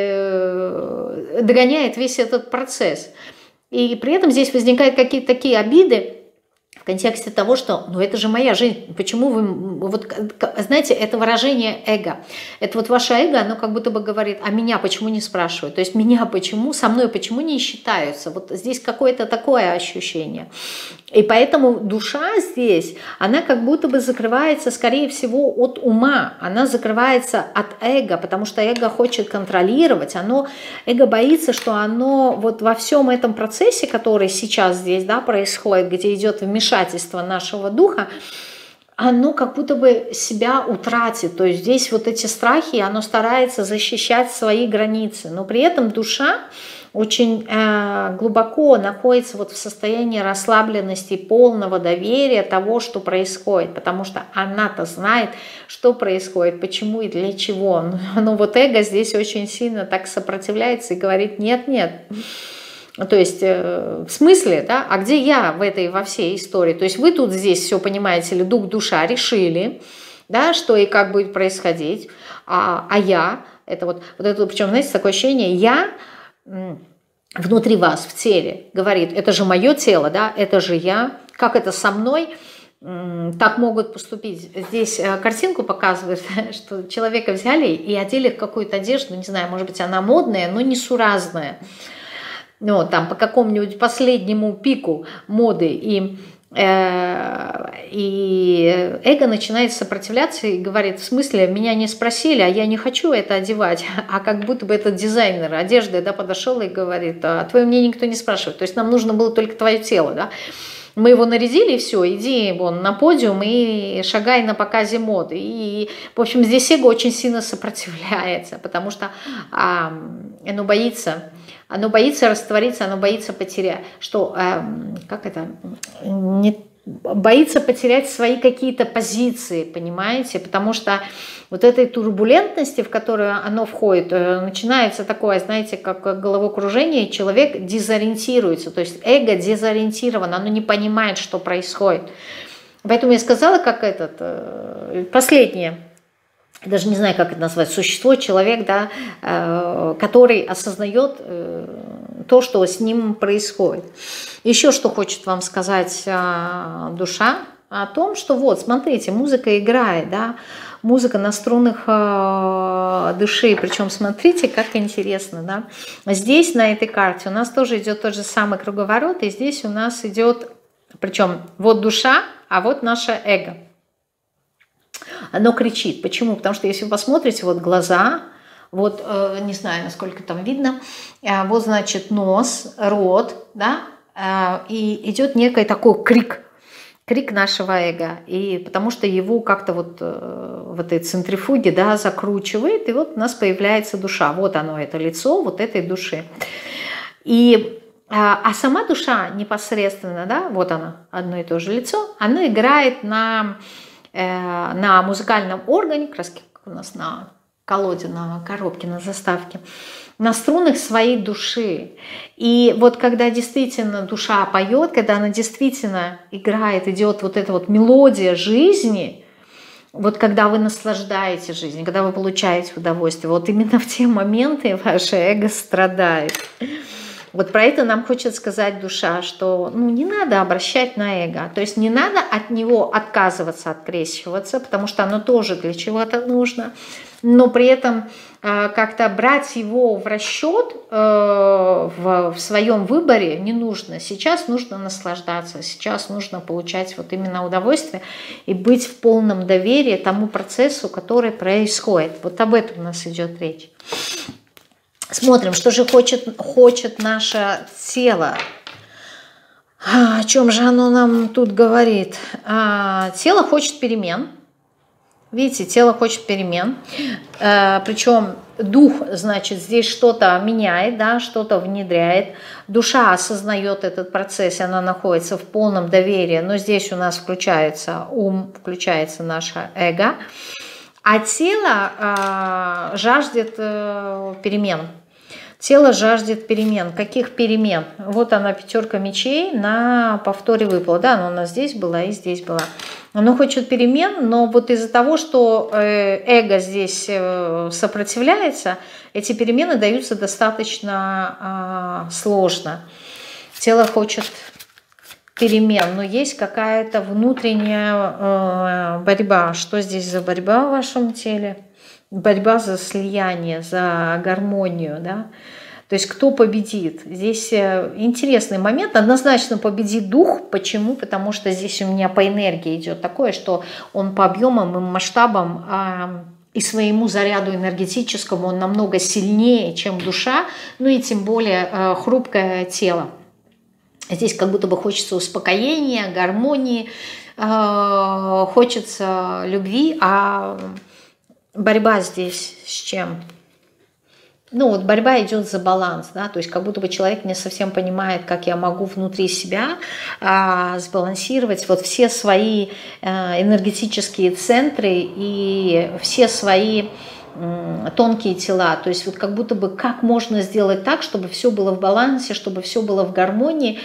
э, догоняет весь этот процесс. И при этом здесь возникают какие-то такие обиды в контексте того, что, ну это же моя жизнь, почему вы, вот, знаете, это выражение эго. Это вот ваше эго, оно как будто бы говорит, а меня почему не спрашивают? То есть меня почему, со мной почему не считаются? Вот здесь какое-то такое ощущение. И поэтому душа здесь, она как будто бы закрывается, скорее всего, от ума, она закрывается от эго, потому что эго хочет контролировать, оно, эго боится, что оно вот во всем этом процессе, который сейчас здесь, да, происходит, где идет вмешательство нашего духа, оно как будто бы себя утратит. То есть здесь вот эти страхи, оно старается защищать свои границы, но при этом душа очень э, глубоко находится вот в состоянии расслабленности, полного доверия того, что происходит, потому что она-то знает, что происходит, почему и для чего. Но, но вот эго здесь очень сильно так сопротивляется и говорит нет-нет. То есть, э, в смысле, да, а где я в этой, во всей истории? То есть вы тут здесь все, понимаете ли, дух, душа решили, да, что и как будет происходить, а, а я, это вот, вот это, причем, знаете, такое ощущение, я внутри вас, в теле, говорит, это же мое тело, да, это же я, как это со мной, так могут поступить. Здесь картинку показывают, что человека взяли и одели в какую-то одежду, не знаю, может быть, она модная, но несуразная, ну, там, по какому-нибудь последнему пику моды, и И эго начинает сопротивляться и говорит, в смысле, меня не спросили, а я не хочу это одевать, а как будто бы этот дизайнер одежды, да, подошел и говорит, а твое мнение никто не спрашивает, то есть нам нужно было только твое тело, да. Мы его нарядили, и все, иди вон на подиум и шагай на показе моды. И, в общем, здесь эго очень сильно сопротивляется, потому что а, оно боится, оно боится раствориться, оно боится потерять, что, а, как это, не боится потерять свои какие-то позиции, понимаете, потому что вот этой турбулентности, в которую оно входит, начинается такое, знаете, как головокружение, человек дезориентируется, то есть эго дезориентировано, оно не понимает, что происходит. Поэтому я сказала, как этот, последнее, даже не знаю, как это назвать, существо, человек, да, который осознает то, что с ним происходит. Еще что хочет вам сказать душа, о том, что вот, смотрите, музыка играет, да, музыка на струнах души, причем смотрите, как интересно, да, здесь на этой карте у нас тоже идет тот же самый круговорот, и здесь у нас идет, причем вот душа, а вот наше эго. Оно кричит. Почему? Потому что если вы посмотрите, вот глаза, вот, э, не знаю, насколько там видно, э, вот, значит, нос, рот, да, э, и идет некий такой крик, крик нашего эго, и потому что его как-то вот э, в этой центрифуге, да, закручивает, и вот у нас появляется душа. Вот оно, это лицо вот этой души. И а сама душа непосредственно, да, вот она, одно и то же лицо, она играет на, э, на музыкальном органе, как раз как у нас на колоде, на коробке, на заставке, на струнах своей души. И вот когда действительно душа поет, когда она действительно играет, идет вот эта вот мелодия жизни, вот когда вы наслаждаете жизнью, когда вы получаете удовольствие, вот именно в те моменты ваше эго страдает. Вот про это нам хочет сказать душа, что ну, не надо обращать на эго, то есть не надо от него отказываться, открещиваться, потому что оно тоже для чего-то нужно, но при этом э, как-то брать его в расчет э, в, в своем выборе не нужно. Сейчас нужно наслаждаться, сейчас нужно получать вот именно удовольствие и быть в полном доверии тому процессу, который происходит. Вот об этом у нас идет речь. Смотрим, что же хочет, хочет наше тело. О чем же оно нам тут говорит? А, тело хочет перемен. Видите, тело хочет перемен. А, причем дух, значит, здесь что-то меняет, да, что-то внедряет. Душа осознает этот процесс, она находится в полном доверии. Но здесь у нас включается ум, включается наше эго. А тело э, жаждет э, перемен. Тело жаждет перемен. Каких перемен? Вот она, пятерка мечей на повторе выпала. Да, она у нас здесь была и здесь была. Оно хочет перемен, но вот из-за того, что э, эго здесь э, сопротивляется, эти перемены даются достаточно э, сложно. Тело хочет перемен, но есть какая-то внутренняя э, борьба. Что здесь за борьба в вашем теле? Борьба за слияние, за гармонию, да? То есть кто победит? Здесь интересный момент. Однозначно победит дух. Почему? Потому что здесь у меня по энергии идет такое, что он по объемам и масштабам э, и своему заряду энергетическому он намного сильнее, чем душа, ну и тем более э, хрупкое тело. Здесь как будто бы хочется успокоения, гармонии, э, хочется любви, а борьба здесь с чем? Ну вот борьба идет за баланс, да, то есть как будто бы человек не совсем понимает, как я могу внутри себя э, сбалансировать вот все свои э, энергетические центры и все свои тонкие тела, то есть вот как будто бы как можно сделать так, чтобы все было в балансе, чтобы все было в гармонии,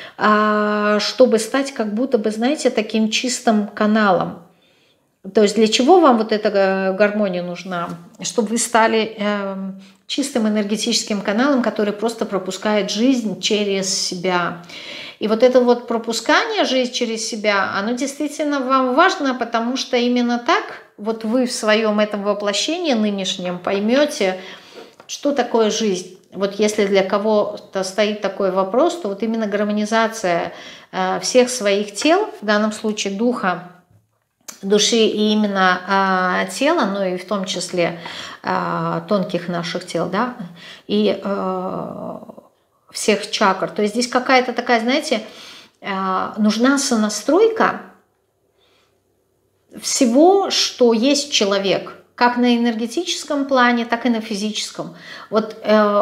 чтобы стать как будто бы, знаете, таким чистым каналом. То есть для чего вам вот эта гармония нужна? Чтобы вы стали чистым энергетическим каналом, который просто пропускает жизнь через себя. И вот это вот пропускание жизни через себя, оно действительно вам важно, потому что именно так вот вы в своем этом воплощении нынешнем поймете, что такое жизнь. Вот если для кого-то стоит такой вопрос, то вот именно гармонизация всех своих тел, в данном случае духа, души и именно тела, ну и в том числе тонких наших тел, да, и всех чакр. То есть здесь какая-то такая, знаете, нужна сонастройка всего, что есть человек, как на энергетическом плане, так и на физическом. Вот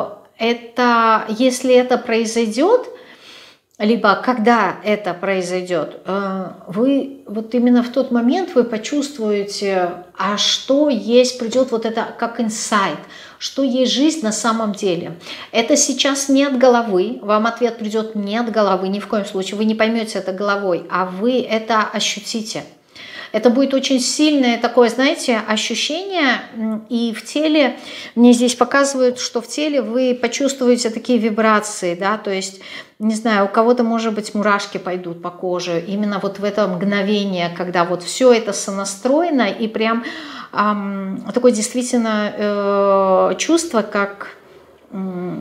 это, если это произойдет, либо когда это произойдет, вы вот именно в тот момент вы почувствуете, а что есть, придет вот это как инсайт, что есть жизнь на самом деле. Это сейчас не от головы, вам ответ придет не от головы, ни в коем случае, вы не поймете это головой, а вы это ощутите. Это будет очень сильное такое, знаете, ощущение, и в теле, мне здесь показывают, что в теле вы почувствуете такие вибрации, да, то есть, не знаю, у кого-то, может быть, мурашки пойдут по коже, именно вот в это мгновение, когда вот все это сонастроено, и прям эм, такое действительно э, чувство, как э,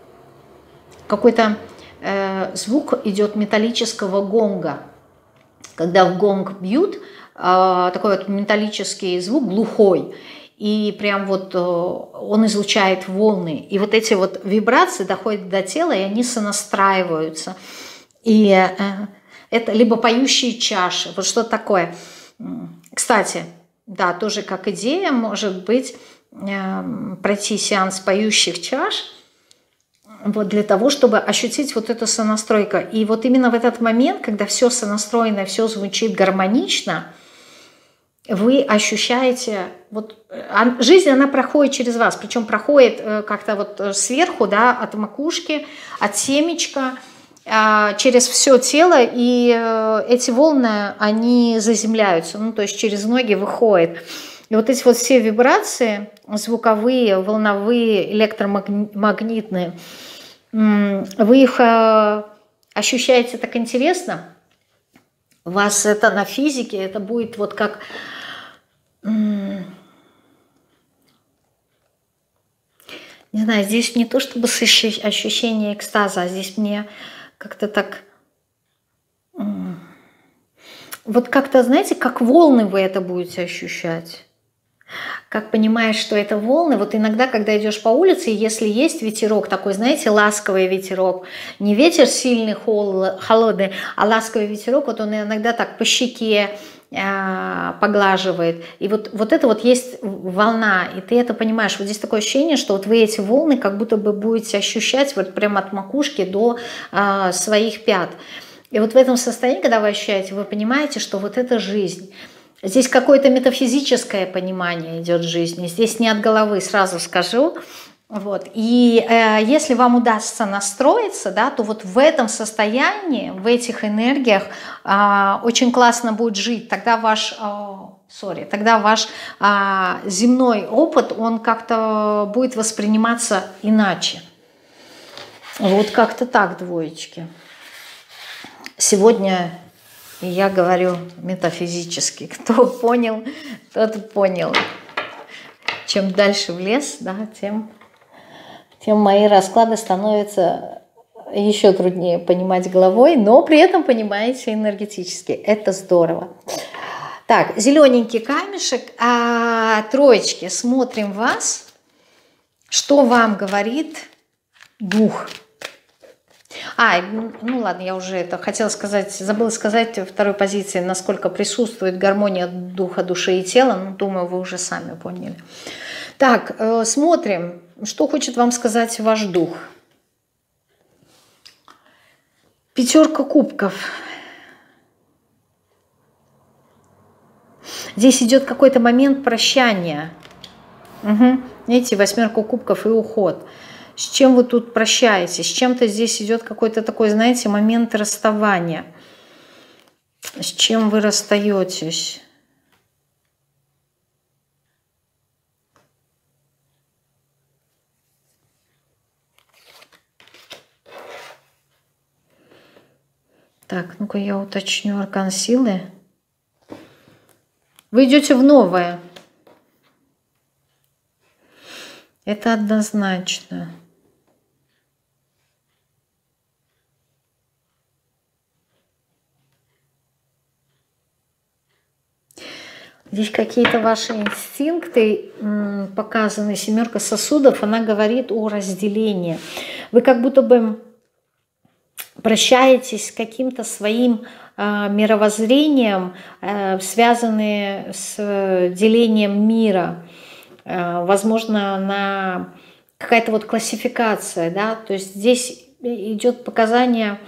какой-то э, звук идет металлического гонга, когда в гонг бьют, такой вот металлический звук, глухой, и прям вот он излучает волны. И вот эти вот вибрации доходят до тела, и они сонастраиваются. И это либо поющие чаши, вот что такое. Кстати, да, тоже как идея может быть пройти сеанс поющих чаш, вот для того, чтобы ощутить вот эту сонастройку. И вот именно в этот момент, когда все сонастроено, все звучит гармонично, вы ощущаете, вот жизнь, она проходит через вас, причем проходит как-то вот сверху, да, от макушки, от семечка, через все тело, и эти волны, они заземляются, ну, то есть через ноги выходят. И вот эти вот все вибрации, звуковые, волновые, электромагнитные, вы их ощущаете так интересно, у вас это на физике, это будет вот как... Не знаю, здесь не то чтобы ощущение экстаза, а здесь мне как-то так... Вот как-то, знаете, как волны вы это будете ощущать. Как понимаешь, что это волны, вот иногда, когда идешь по улице, если есть ветерок, такой, знаете, ласковый ветерок, не ветер сильный, холодный, а ласковый ветерок, вот он иногда так по щеке э, поглаживает. И вот, вот это вот есть волна, и ты это понимаешь. Вот здесь такое ощущение, что вот вы эти волны как будто бы будете ощущать вот прямо от макушки до э, своих пят. И вот в этом состоянии, когда вы ощущаете, вы понимаете, что вот это жизнь. Здесь какое-то метафизическое понимание идет в жизни. Здесь не от головы, сразу скажу. Вот. И э, если вам удастся настроиться, да, то вот в этом состоянии, в этих энергиях э, очень классно будет жить. Тогда ваш, э, sorry, тогда ваш э, земной опыт, он как-то будет восприниматься иначе. Вот как-то так, двоечки. Сегодня... И я говорю метафизически. Кто понял, тот понял. Чем дальше в лес, да, тем, тем мои расклады становятся еще труднее понимать головой, но при этом понимаете энергетически. Это здорово. Так, зелененький камешек, а, троечки. Смотрим вас. Что вам говорит дух? А, ну ладно, я уже это хотела сказать, забыла сказать во второй позиции, насколько присутствует гармония духа, души и тела. Ну, думаю, вы уже сами поняли. Так, э, смотрим, что хочет вам сказать ваш дух. Пятерка кубков. Здесь идет какой-то момент прощания. Угу. Видите, восьмерка кубков и уход. С чем вы тут прощаетесь? С чем-то здесь идет какой-то такой, знаете, момент расставания. С чем вы расстаетесь? Так, ну-ка я уточню аркан силы. Вы идете в новое. Это однозначно. Здесь какие-то ваши инстинкты показаны. Семерка сосудов, она говорит о разделении. Вы как будто бы прощаетесь с каким-то своим э, мировоззрением, э, связанные с делением мира. Э, возможно, на какая-то вот классификация, да, то есть здесь идет показание,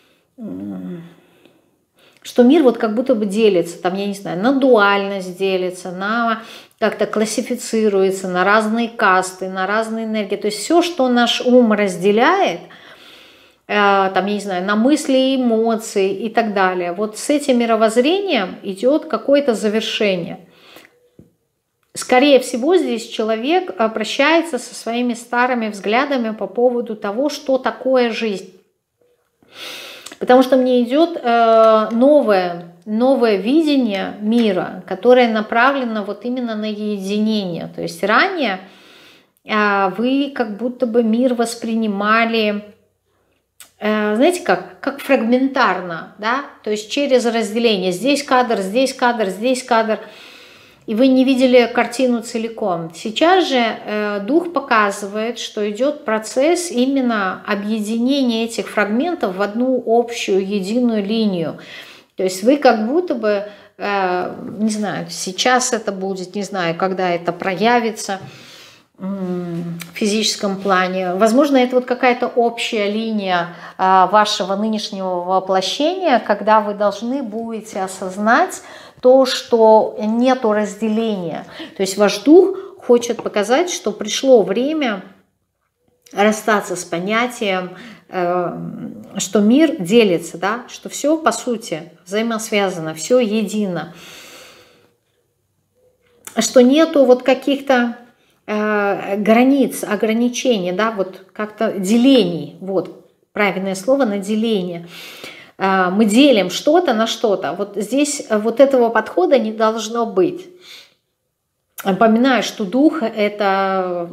что мир вот как будто бы делится, там, я не знаю, на дуальность делится, на как-то классифицируется, на разные касты, на разные энергии. То есть все, что наш ум разделяет, э, там, я не знаю, на мысли, эмоции и так далее, вот с этим мировоззрением идет какое-то завершение. Скорее всего, здесь человек прощается со своими старыми взглядами по поводу того, что такое жизнь. Потому что мне идет э, новое, новое видение мира, которое направлено вот именно на единение. То есть ранее э, вы как будто бы мир воспринимали, э, знаете как, как фрагментарно, да? То есть через разделение. Здесь кадр, здесь кадр, здесь кадр. И вы не видели картину целиком. Сейчас же э, дух показывает, что идет процесс именно объединения этих фрагментов в одну общую, единую линию. То есть вы как будто бы, э, не знаю, сейчас это будет, не знаю, когда это проявится э, в физическом плане. Возможно, это вот какая-то общая линия э, вашего нынешнего воплощения, когда вы должны будете осознать, то, что нету разделения. То есть ваш дух хочет показать, что пришло время расстаться с понятием, э, что мир делится, да, что все по сути взаимосвязано, все едино. Что нету вот каких-то э, границ, ограничений, да, вот как-то делений, вот правильное слово, на деление. Мы делим что-то на что-то. Вот здесь вот этого подхода не должно быть. Напоминаю, что дух – это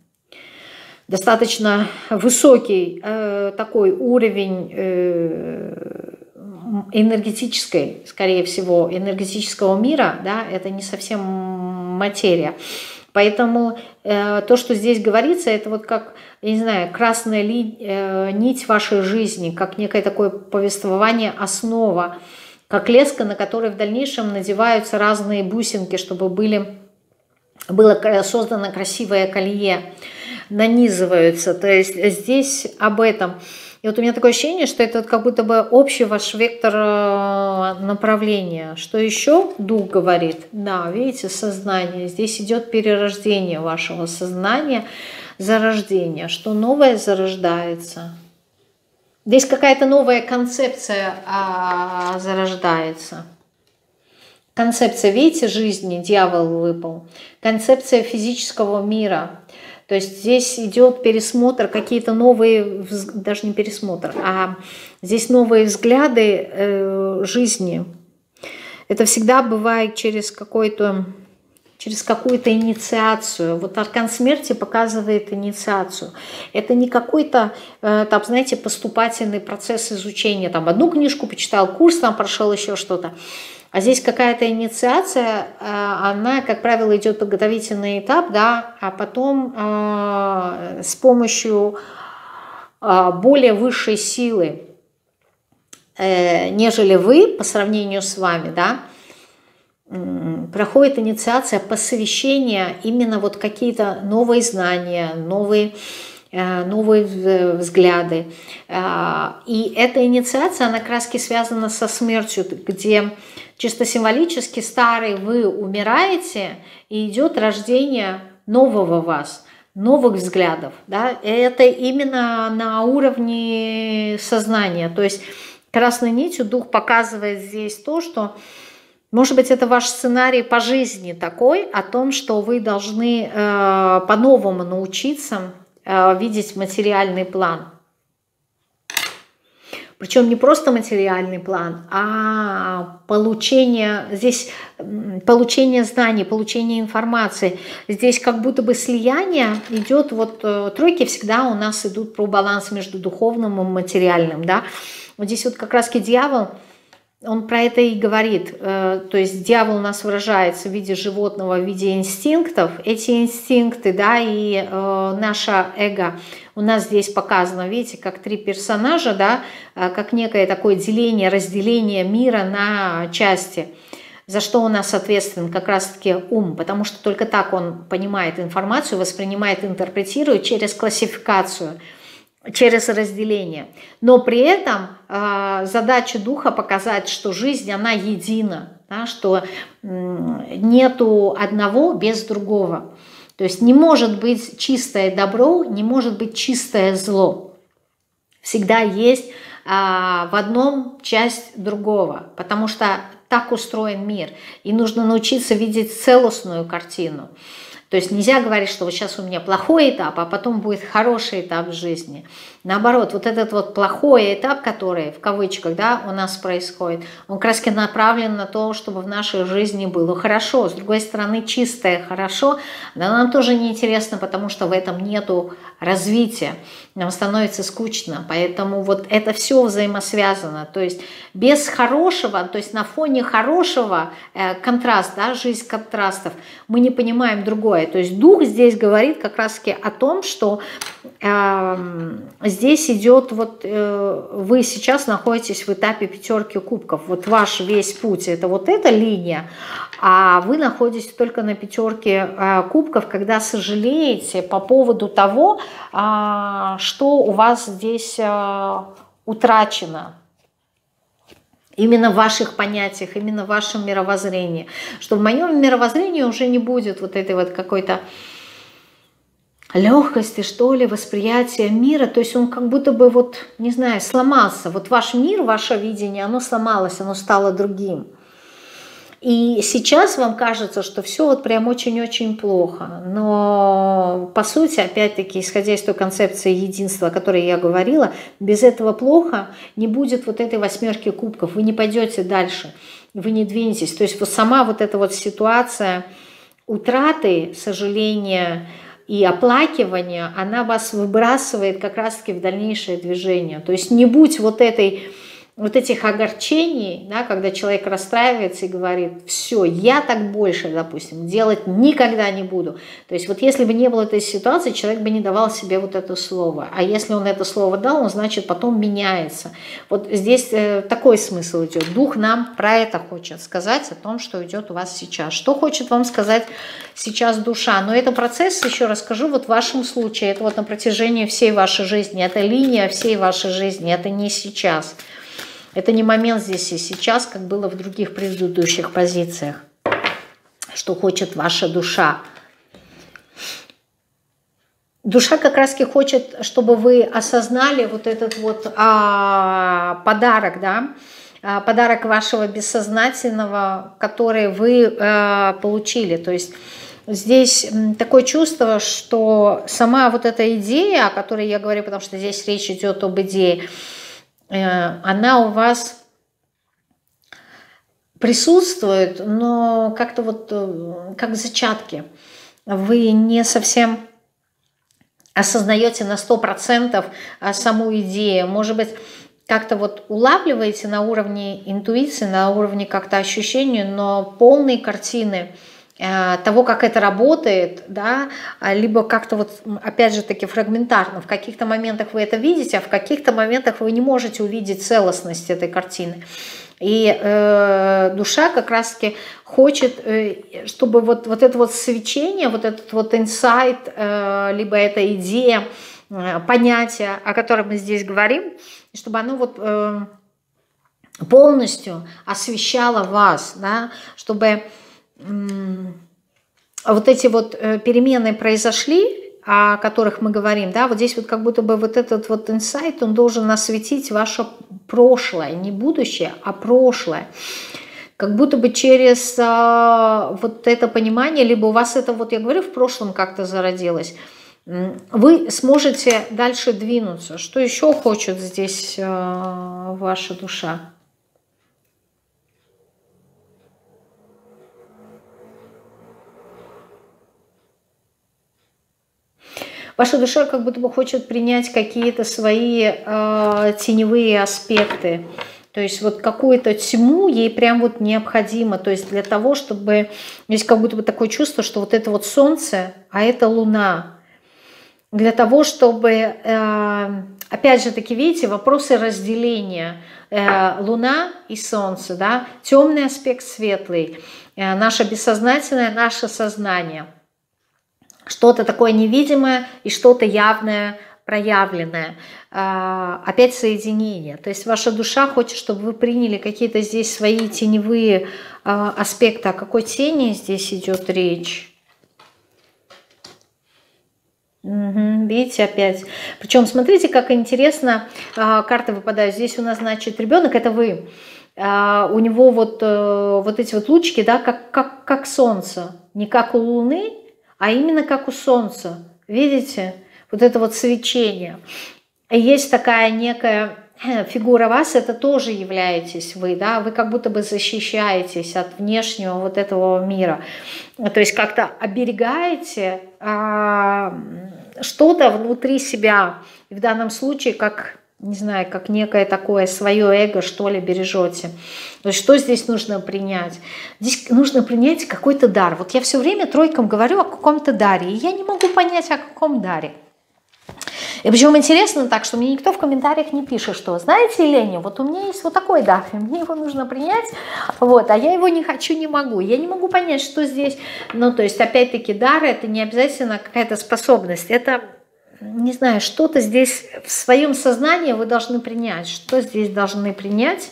достаточно высокий э, такой уровень э, энергетической, скорее всего, энергетического мира. Да? Это не совсем материя. Поэтому э, то, что здесь говорится, это вот как, я не знаю, красная ли, э, нить вашей жизни, как некое такое повествование, основа, как леска, на которой в дальнейшем надеваются разные бусинки, чтобы были, было создано красивое колье, нанизываются. То есть здесь об этом. И вот у меня такое ощущение, что это как будто бы общий ваш вектор направления. Что еще дух говорит? Да, видите, сознание. Здесь идет перерождение вашего сознания, зарождение. Что новое зарождается. Здесь какая-то новая концепция а, зарождается. Концепция, видите, жизни, дьявол выпал. Концепция физического мира. То есть здесь идет пересмотр, какие-то новые, даже не пересмотр, а здесь новые взгляды э, жизни. Это всегда бывает через какой-то, через какую-то инициацию. Вот аркан смерти показывает инициацию. Это не какой-то, э, там, знаете, поступательный процесс изучения. Там одну книжку почитал, курс там прошел, еще что-то. А здесь какая-то инициация, она, как правило, идет подготовительный этап, да, а потом э, с помощью э, более высшей силы, э, нежели вы, по сравнению с вами, да, э, проходит инициация посвящения именно вот какие-то новые знания, новые, э, новые взгляды. Э, и эта инициация, она как раз связана со смертью, где чисто символически старый вы умираете, и идет рождение нового вас, новых взглядов. Да? Это именно на уровне сознания. То есть красной нитью дух показывает здесь то, что, может быть, это ваш сценарий по жизни такой, о том, что вы должны э, по-новому научиться э, видеть материальный план. Причем не просто материальный план, а получение, здесь получение знаний, получение информации. Здесь как будто бы слияние идет, вот тройки всегда у нас идут про баланс между духовным и материальным. Да? Вот здесь вот как раз-таки дьявол он про это и говорит. То есть дьявол у нас выражается в виде животного, в виде инстинктов. Эти инстинкты, да, и наше эго у нас здесь показано, видите, как три персонажа, да, как некое такое деление, разделение мира на части. За что у нас ответственен как раз-таки ум, потому что только так он понимает информацию, воспринимает, интерпретирует через классификацию, через разделение. Но при этом э, задача духа показать, что жизнь, она едина, да, что э, нету одного без другого. То есть не может быть чистое добро, не может быть чистое зло. Всегда есть э, в одном часть другого, потому что так устроен мир. И нужно научиться видеть целостную картину. То есть нельзя говорить, что вот сейчас у меня плохой этап, а потом будет хороший этап в жизни. Наоборот, вот этот вот плохой этап, который в кавычках, да, у нас происходит, он как раз направлен на то, чтобы в нашей жизни было хорошо. С другой стороны, чистое хорошо, но нам тоже неинтересно, потому что в этом нету развития. Нам становится скучно. Поэтому вот это все взаимосвязано. То есть без хорошего, то есть на фоне хорошего э, контраст, да, жизнь контрастов, мы не понимаем другое. То есть дух здесь говорит как раз-таки о том, что э, здесь идет, вот э, вы сейчас находитесь в этапе пятерки кубков. Вот ваш весь путь — это вот эта линия, а вы находитесь только на пятерке э, кубков, когда сожалеете по поводу того, э, что у вас здесь э, утрачено. Именно в ваших понятиях, именно в вашем мировоззрении. Что в моем мировоззрении уже не будет вот этой вот какой-то легкости, что ли, восприятия мира. То есть он как будто бы, вот, не знаю, сломался. Вот ваш мир, ваше видение, оно сломалось, оно стало другим. И сейчас вам кажется, что все вот прям очень-очень плохо. Но по сути, опять-таки, исходя из той концепции единства, о которой я говорила, без этого плохо не будет вот этой восьмерки кубков. Вы не пойдете дальше, вы не двинетесь. То есть вот сама вот эта вот ситуация утраты, сожаления и оплакивания, она вас выбрасывает как раз-таки в дальнейшее движение. То есть не будь вот этой... вот этих огорчений, да, когда человек расстраивается и говорит: все, я так больше, допустим, делать никогда не буду. То есть вот если бы не было этой ситуации, человек бы не давал себе вот это слово. А если он это слово дал, он, значит, потом меняется. Вот здесь э, такой смысл идет. Дух нам про это хочет сказать, о том, что идет у вас сейчас. Что хочет вам сказать сейчас душа? Но это процесс, еще расскажу, вот в вашем случае, это вот на протяжении всей вашей жизни, это линия всей вашей жизни, это не сейчас. Это не момент здесь и сейчас, как было в других предыдущих позициях. Что хочет ваша душа. Душа как раз-таки хочет, чтобы вы осознали вот этот вот а, подарок, да, а, подарок вашего бессознательного, который вы а, получили. То есть здесь такое чувство, что сама вот эта идея, о которой я говорю, потому что здесь речь идет об идее, она у вас присутствует, но как-то вот как зачатки. Вы не совсем осознаете на сто процентов саму идею. Может быть, как-то вот улавливаете на уровне интуиции, на уровне как-то ощущения, но полной картины того, как это работает, да, либо как-то вот, опять же таки, фрагментарно. В каких-то моментах вы это видите, а в каких-то моментах вы не можете увидеть целостность этой картины. И э, душа как раз-таки хочет, э, чтобы вот, вот это вот свечение, вот этот вот инсайт, э, либо эта идея, э, понятие, о котором мы здесь говорим, чтобы оно вот э, полностью освещало вас, да, чтобы вот эти вот перемены произошли, о которых мы говорим, да, вот здесь вот как будто бы вот этот вот инсайт, он должен осветить ваше прошлое, не будущее, а прошлое. Как будто бы через а, вот это понимание, либо у вас это, вот я говорю, в прошлом как-то зародилось, вы сможете дальше двинуться. Что еще хочет здесь а, ваша душа? Ваша душа как будто бы хочет принять какие-то свои э, теневые аспекты. То есть вот какую-то тьму ей прям вот необходимо. То есть для того, чтобы... Есть как будто бы такое чувство, что вот это вот солнце, а это луна. Для того, чтобы... Э, опять же таки, видите, вопросы разделения. Э, луна и солнце, да? Темный аспект, светлый. Э, наше бессознательное, наше сознание. Что-то такое невидимое и что-то явное, проявленное, опять соединение. То есть ваша душа хочет, чтобы вы приняли какие-то здесь свои теневые аспекты. О какой тени здесь идет речь? Угу, видите, опять. Причем смотрите, как интересно карты выпадают. Здесь у нас, значит, ребенок, это вы. У него вот, вот эти вот лучики, да, как, как, как солнце. Не как у луны, а именно как у солнца. Видите? Вот это вот свечение. И есть такая некая фигура вас, это тоже являетесь вы, да, вы как будто бы защищаетесь от внешнего вот этого мира. То есть как-то оберегаете а, что-то внутри себя. И в данном случае, как, не знаю, как некое такое свое эго, что ли, бережете. То есть что здесь нужно принять? Здесь нужно принять какой-то дар. Вот я все время тройкам говорю о каком-то даре, и я не могу понять, о каком даре. И причем интересно так, что мне никто в комментариях не пишет, что, знаете, Леня, вот у меня есть вот такой дар, мне его нужно принять, вот, а я его не хочу, не могу. Я не могу понять, что здесь, ну, то есть, опять-таки, дар – это не обязательно какая-то способность, это, не знаю, что-то здесь в своем сознании вы должны принять. Что здесь должны принять?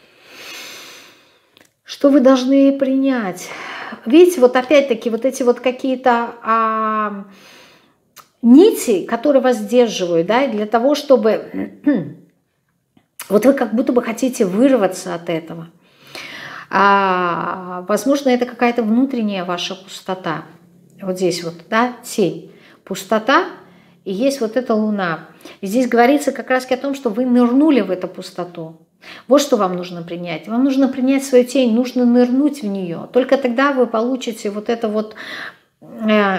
Что вы должны принять? Видите, вот опять-таки, вот эти вот какие-то... А, нити, которые вас сдерживают, да, и для того, чтобы... вот вы как будто бы хотите вырваться от этого. А, возможно, это какая-то внутренняя ваша пустота. Вот здесь вот, да, тень. Пустота, и есть вот эта луна. И здесь говорится как раз о том, что вы нырнули в эту пустоту. Вот что вам нужно принять. Вам нужно принять свою тень, нужно нырнуть в нее. Только тогда вы получите вот это вот... Э,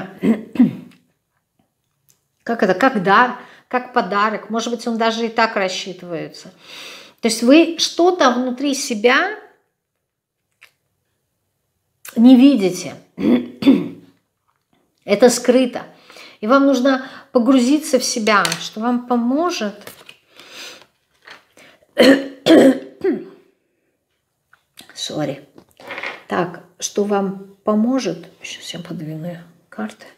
Как это? Как дар, как подарок. Может быть, он даже и так рассчитывается. То есть вы что-то внутри себя не видите. Это скрыто. И вам нужно погрузиться в себя, что вам поможет. Сори. Так, что вам поможет. Сейчас я подвину карты.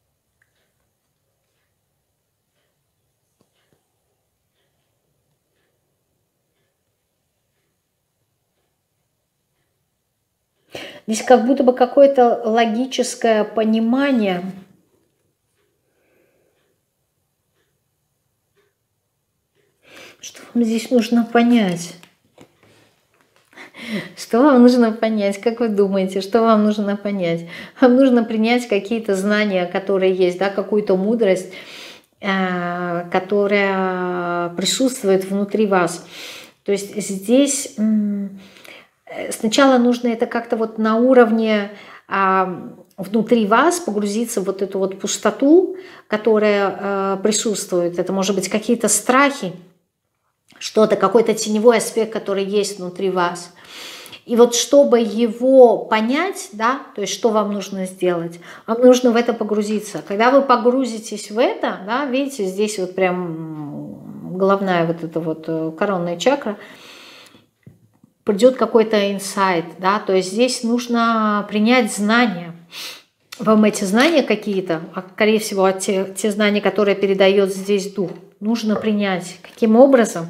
Здесь как будто бы какое-то логическое понимание. Что вам здесь нужно понять? Что вам нужно понять? Как вы думаете, что вам нужно понять? Вам нужно принять какие-то знания, которые есть, да, какую-то мудрость, которая присутствует внутри вас. То есть здесь... Сначала нужно это как-то вот на уровне а, внутри вас погрузиться в вот эту вот пустоту, которая а, присутствует. Это может быть какие-то страхи, что-то, какой-то теневой аспект, который есть внутри вас. И вот чтобы его понять, да, то есть что вам нужно сделать, вам нужно в это погрузиться. Когда вы погрузитесь в это, да, видите, здесь вот прям головная вот эта вот коронная чакра, придет какой-то инсайт, да, то есть здесь нужно принять знания. Вам эти знания какие-то, а скорее всего, те, те знания, которые передает здесь дух, нужно принять. Каким образом?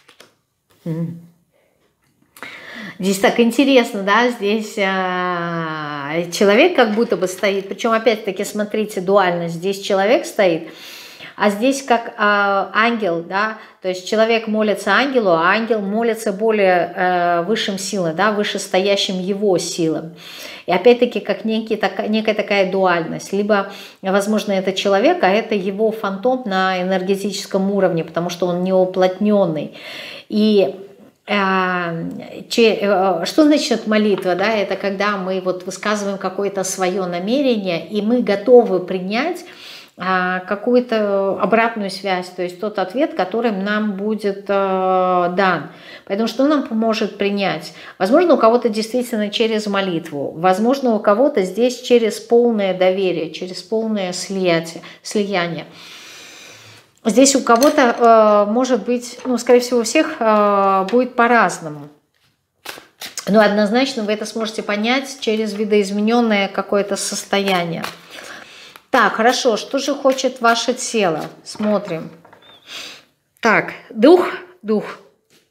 Здесь так интересно, да, здесь э, человек как будто бы стоит, причем опять-таки, смотрите, дуальность, здесь человек стоит, а здесь как э, ангел, да, то есть человек молится ангелу, а ангел молится более э, высшим силам, да, вышестоящим его силам. И опять-таки как некий, так, некая такая дуальность. Либо, возможно, это человек, а это его фантом на энергетическом уровне, потому что он неуплотненный. И э, че, э, что значит молитва? Да? Это когда мы вот высказываем какое-то свое намерение, и мы готовы принять какую-то обратную связь, то есть тот ответ, который нам будет э, дан. Поэтому что нам поможет принять? Возможно, у кого-то действительно через молитву, возможно, у кого-то здесь через полное доверие, через полное слияние. слияние. Здесь у кого-то э, может быть, ну, скорее всего, у всех э, будет по-разному. Но однозначно вы это сможете понять через видоизмененное какое-то состояние. Так, хорошо, что же хочет ваше тело? Смотрим. Так, дух, дух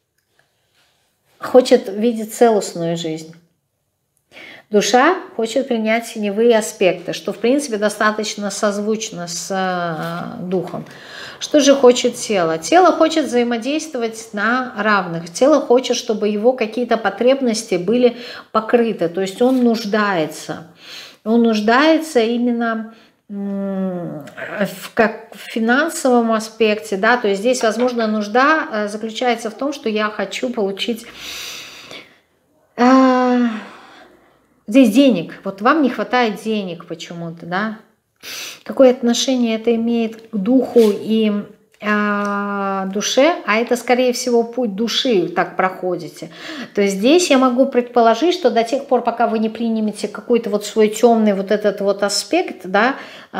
хочет видеть целостную жизнь. Душа хочет принять теневые аспекты, что, в принципе, достаточно созвучно с э, духом. Что же хочет тело? Тело хочет взаимодействовать на равных. Тело хочет, чтобы его какие-то потребности были покрыты. То есть он нуждается. Он нуждается именно в, как в финансовом аспекте, да, то есть здесь, возможно, нужда заключается в том, что я хочу получить э, здесь денег, вот вам не хватает денег почему-то, да, какое отношение это имеет к духу и э, душе, а это, скорее всего, путь души так проходите. То есть здесь я могу предположить, что до тех пор, пока вы не примете какой-то вот свой темный вот этот вот аспект, да,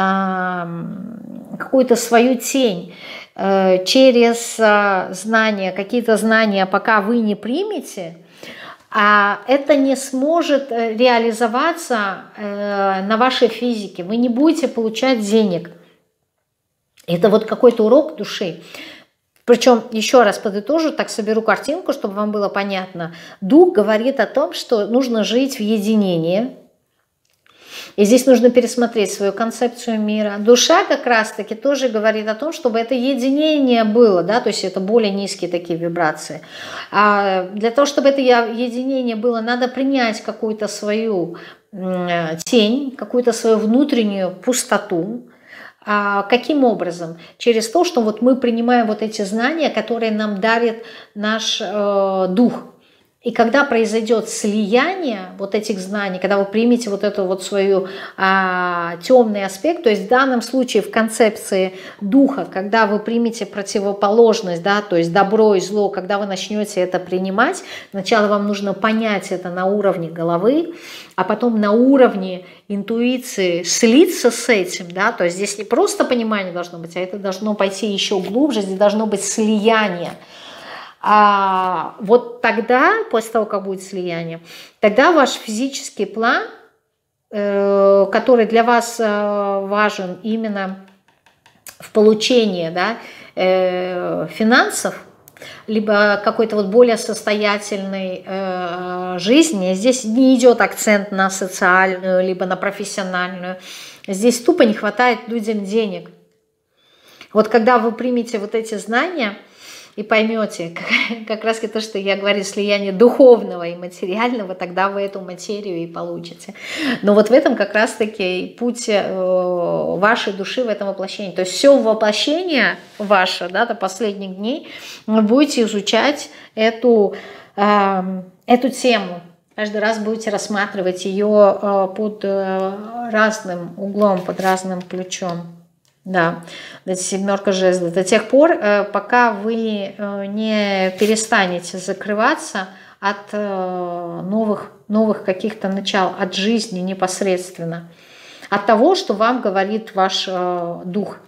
э, какую-то свою тень, э, через э, знания, какие-то знания, пока вы не примете, а это не сможет реализоваться э, на вашей физике. Вы не будете получать денег. Это вот какой-то урок души. Причем, еще раз подытожу, так соберу картинку, чтобы вам было понятно. Дух говорит о том, что нужно жить в единении. И здесь нужно пересмотреть свою концепцию мира. Душа как раз-таки тоже говорит о том, чтобы это единение было, да, то есть это более низкие такие вибрации. А для того, чтобы это единение было, надо принять какую-то свою тень, какую-то свою внутреннюю пустоту. А каким образом? Через то, что вот мы принимаем вот эти знания, которые нам дарит наш э, дух. И когда произойдет слияние вот этих знаний, когда вы примете вот эту вот свою а, темный аспект, то есть в данном случае в концепции духа, когда вы примете противоположность, да, то есть добро и зло, когда вы начнете это принимать, сначала вам нужно понять это на уровне головы, а потом на уровне интуиции слиться с этим, да, то есть здесь не просто понимание должно быть, а это должно пойти еще глубже, здесь должно быть слияние. А вот тогда, после того, как будет слияние, тогда ваш физический план, э, который для вас э, важен именно в получении, да, э, финансов, либо какой-то вот более состоятельной э, жизни, здесь не идет акцент на социальную, либо на профессиональную, здесь тупо не хватает людям денег. Вот когда вы примете вот эти знания, и поймете, как, как раз то, что я говорю, слияние духовного и материального, тогда вы эту материю и получите. Но вот в этом как раз-таки путь э, вашей души в этом воплощении. То есть все воплощение ваше, да, до последних дней, вы будете изучать эту, э, эту тему. Каждый раз будете рассматривать ее э, под э, разным углом, под разным ключом. Да, семерка жезлов. До тех пор, пока вы не перестанете закрываться от новых, новых каких-то начал, от жизни непосредственно, от того, что вам говорит ваш дух.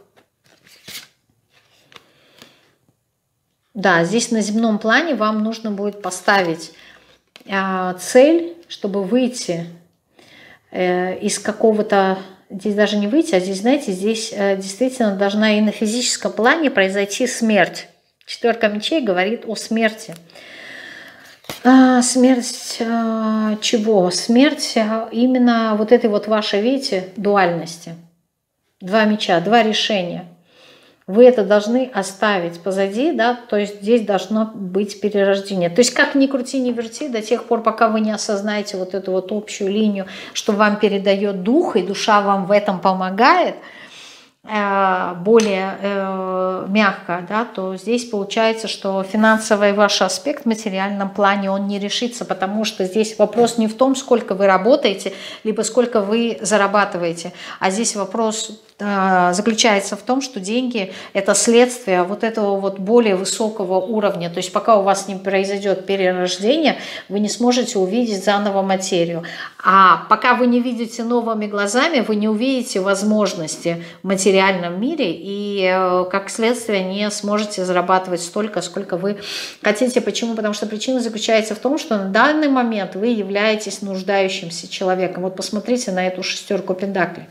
Да, здесь на земном плане вам нужно будет поставить цель, чтобы выйти из какого-то... Здесь даже не выйти, а здесь, знаете, здесь э, действительно должна и на физическом плане произойти смерть. Четверка мечей говорит о смерти. А, смерть э, чего? Смерть э, именно вот этой вот вашей, видите, дуальности. Два меча, два решения. Вы это должны оставить позади, да, то есть здесь должно быть перерождение. То есть как ни крути, ни верти, до тех пор, пока вы не осознаете вот эту вот общую линию, что вам передает дух, и душа вам в этом помогает, э, более э, мягко, да, то здесь получается, что финансовый ваш аспект в материальном плане, он не решится, потому что здесь вопрос не в том, сколько вы работаете, либо сколько вы зарабатываете, а здесь вопрос заключается в том, что деньги – это следствие вот этого вот более высокого уровня. То есть пока у вас не произойдет перерождение, вы не сможете увидеть заново материю. А пока вы не видите новыми глазами, вы не увидите возможности в материальном мире и, как следствие, не сможете зарабатывать столько, сколько вы хотите. Почему? Потому что причина заключается в том, что на данный момент вы являетесь нуждающимся человеком. Вот посмотрите на эту шестерку пентаклей.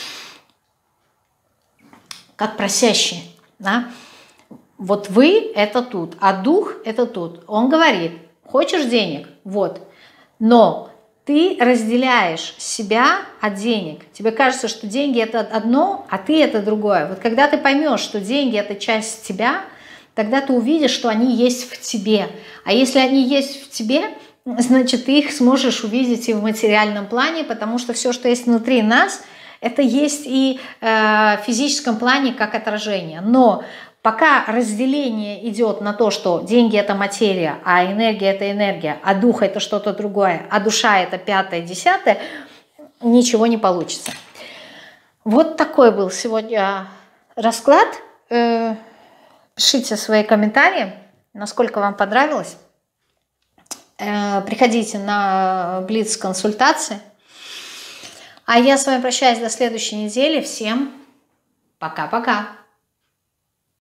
Как просящий, да? Вот вы – это тут, а дух – это тут. Он говорит, хочешь денег? Вот. Но ты разделяешь себя от денег. Тебе кажется, что деньги – это одно, а ты – это другое. Вот когда ты поймешь, что деньги – это часть тебя, тогда ты увидишь, что они есть в тебе. А если они есть в тебе, значит, ты их сможешь увидеть и в материальном плане, потому что все, что есть внутри нас – это есть и э, в физическом плане как отражение. Но пока разделение идет на то, что деньги – это материя, а энергия – это энергия, а дух – это что-то другое, а душа – это пятое, десятое, ничего не получится. Вот такой был сегодня расклад. Э, пишите свои комментарии, насколько вам понравилось. Э, приходите на блиц-консультации. А я с вами прощаюсь до следующей недели. Всем пока-пока.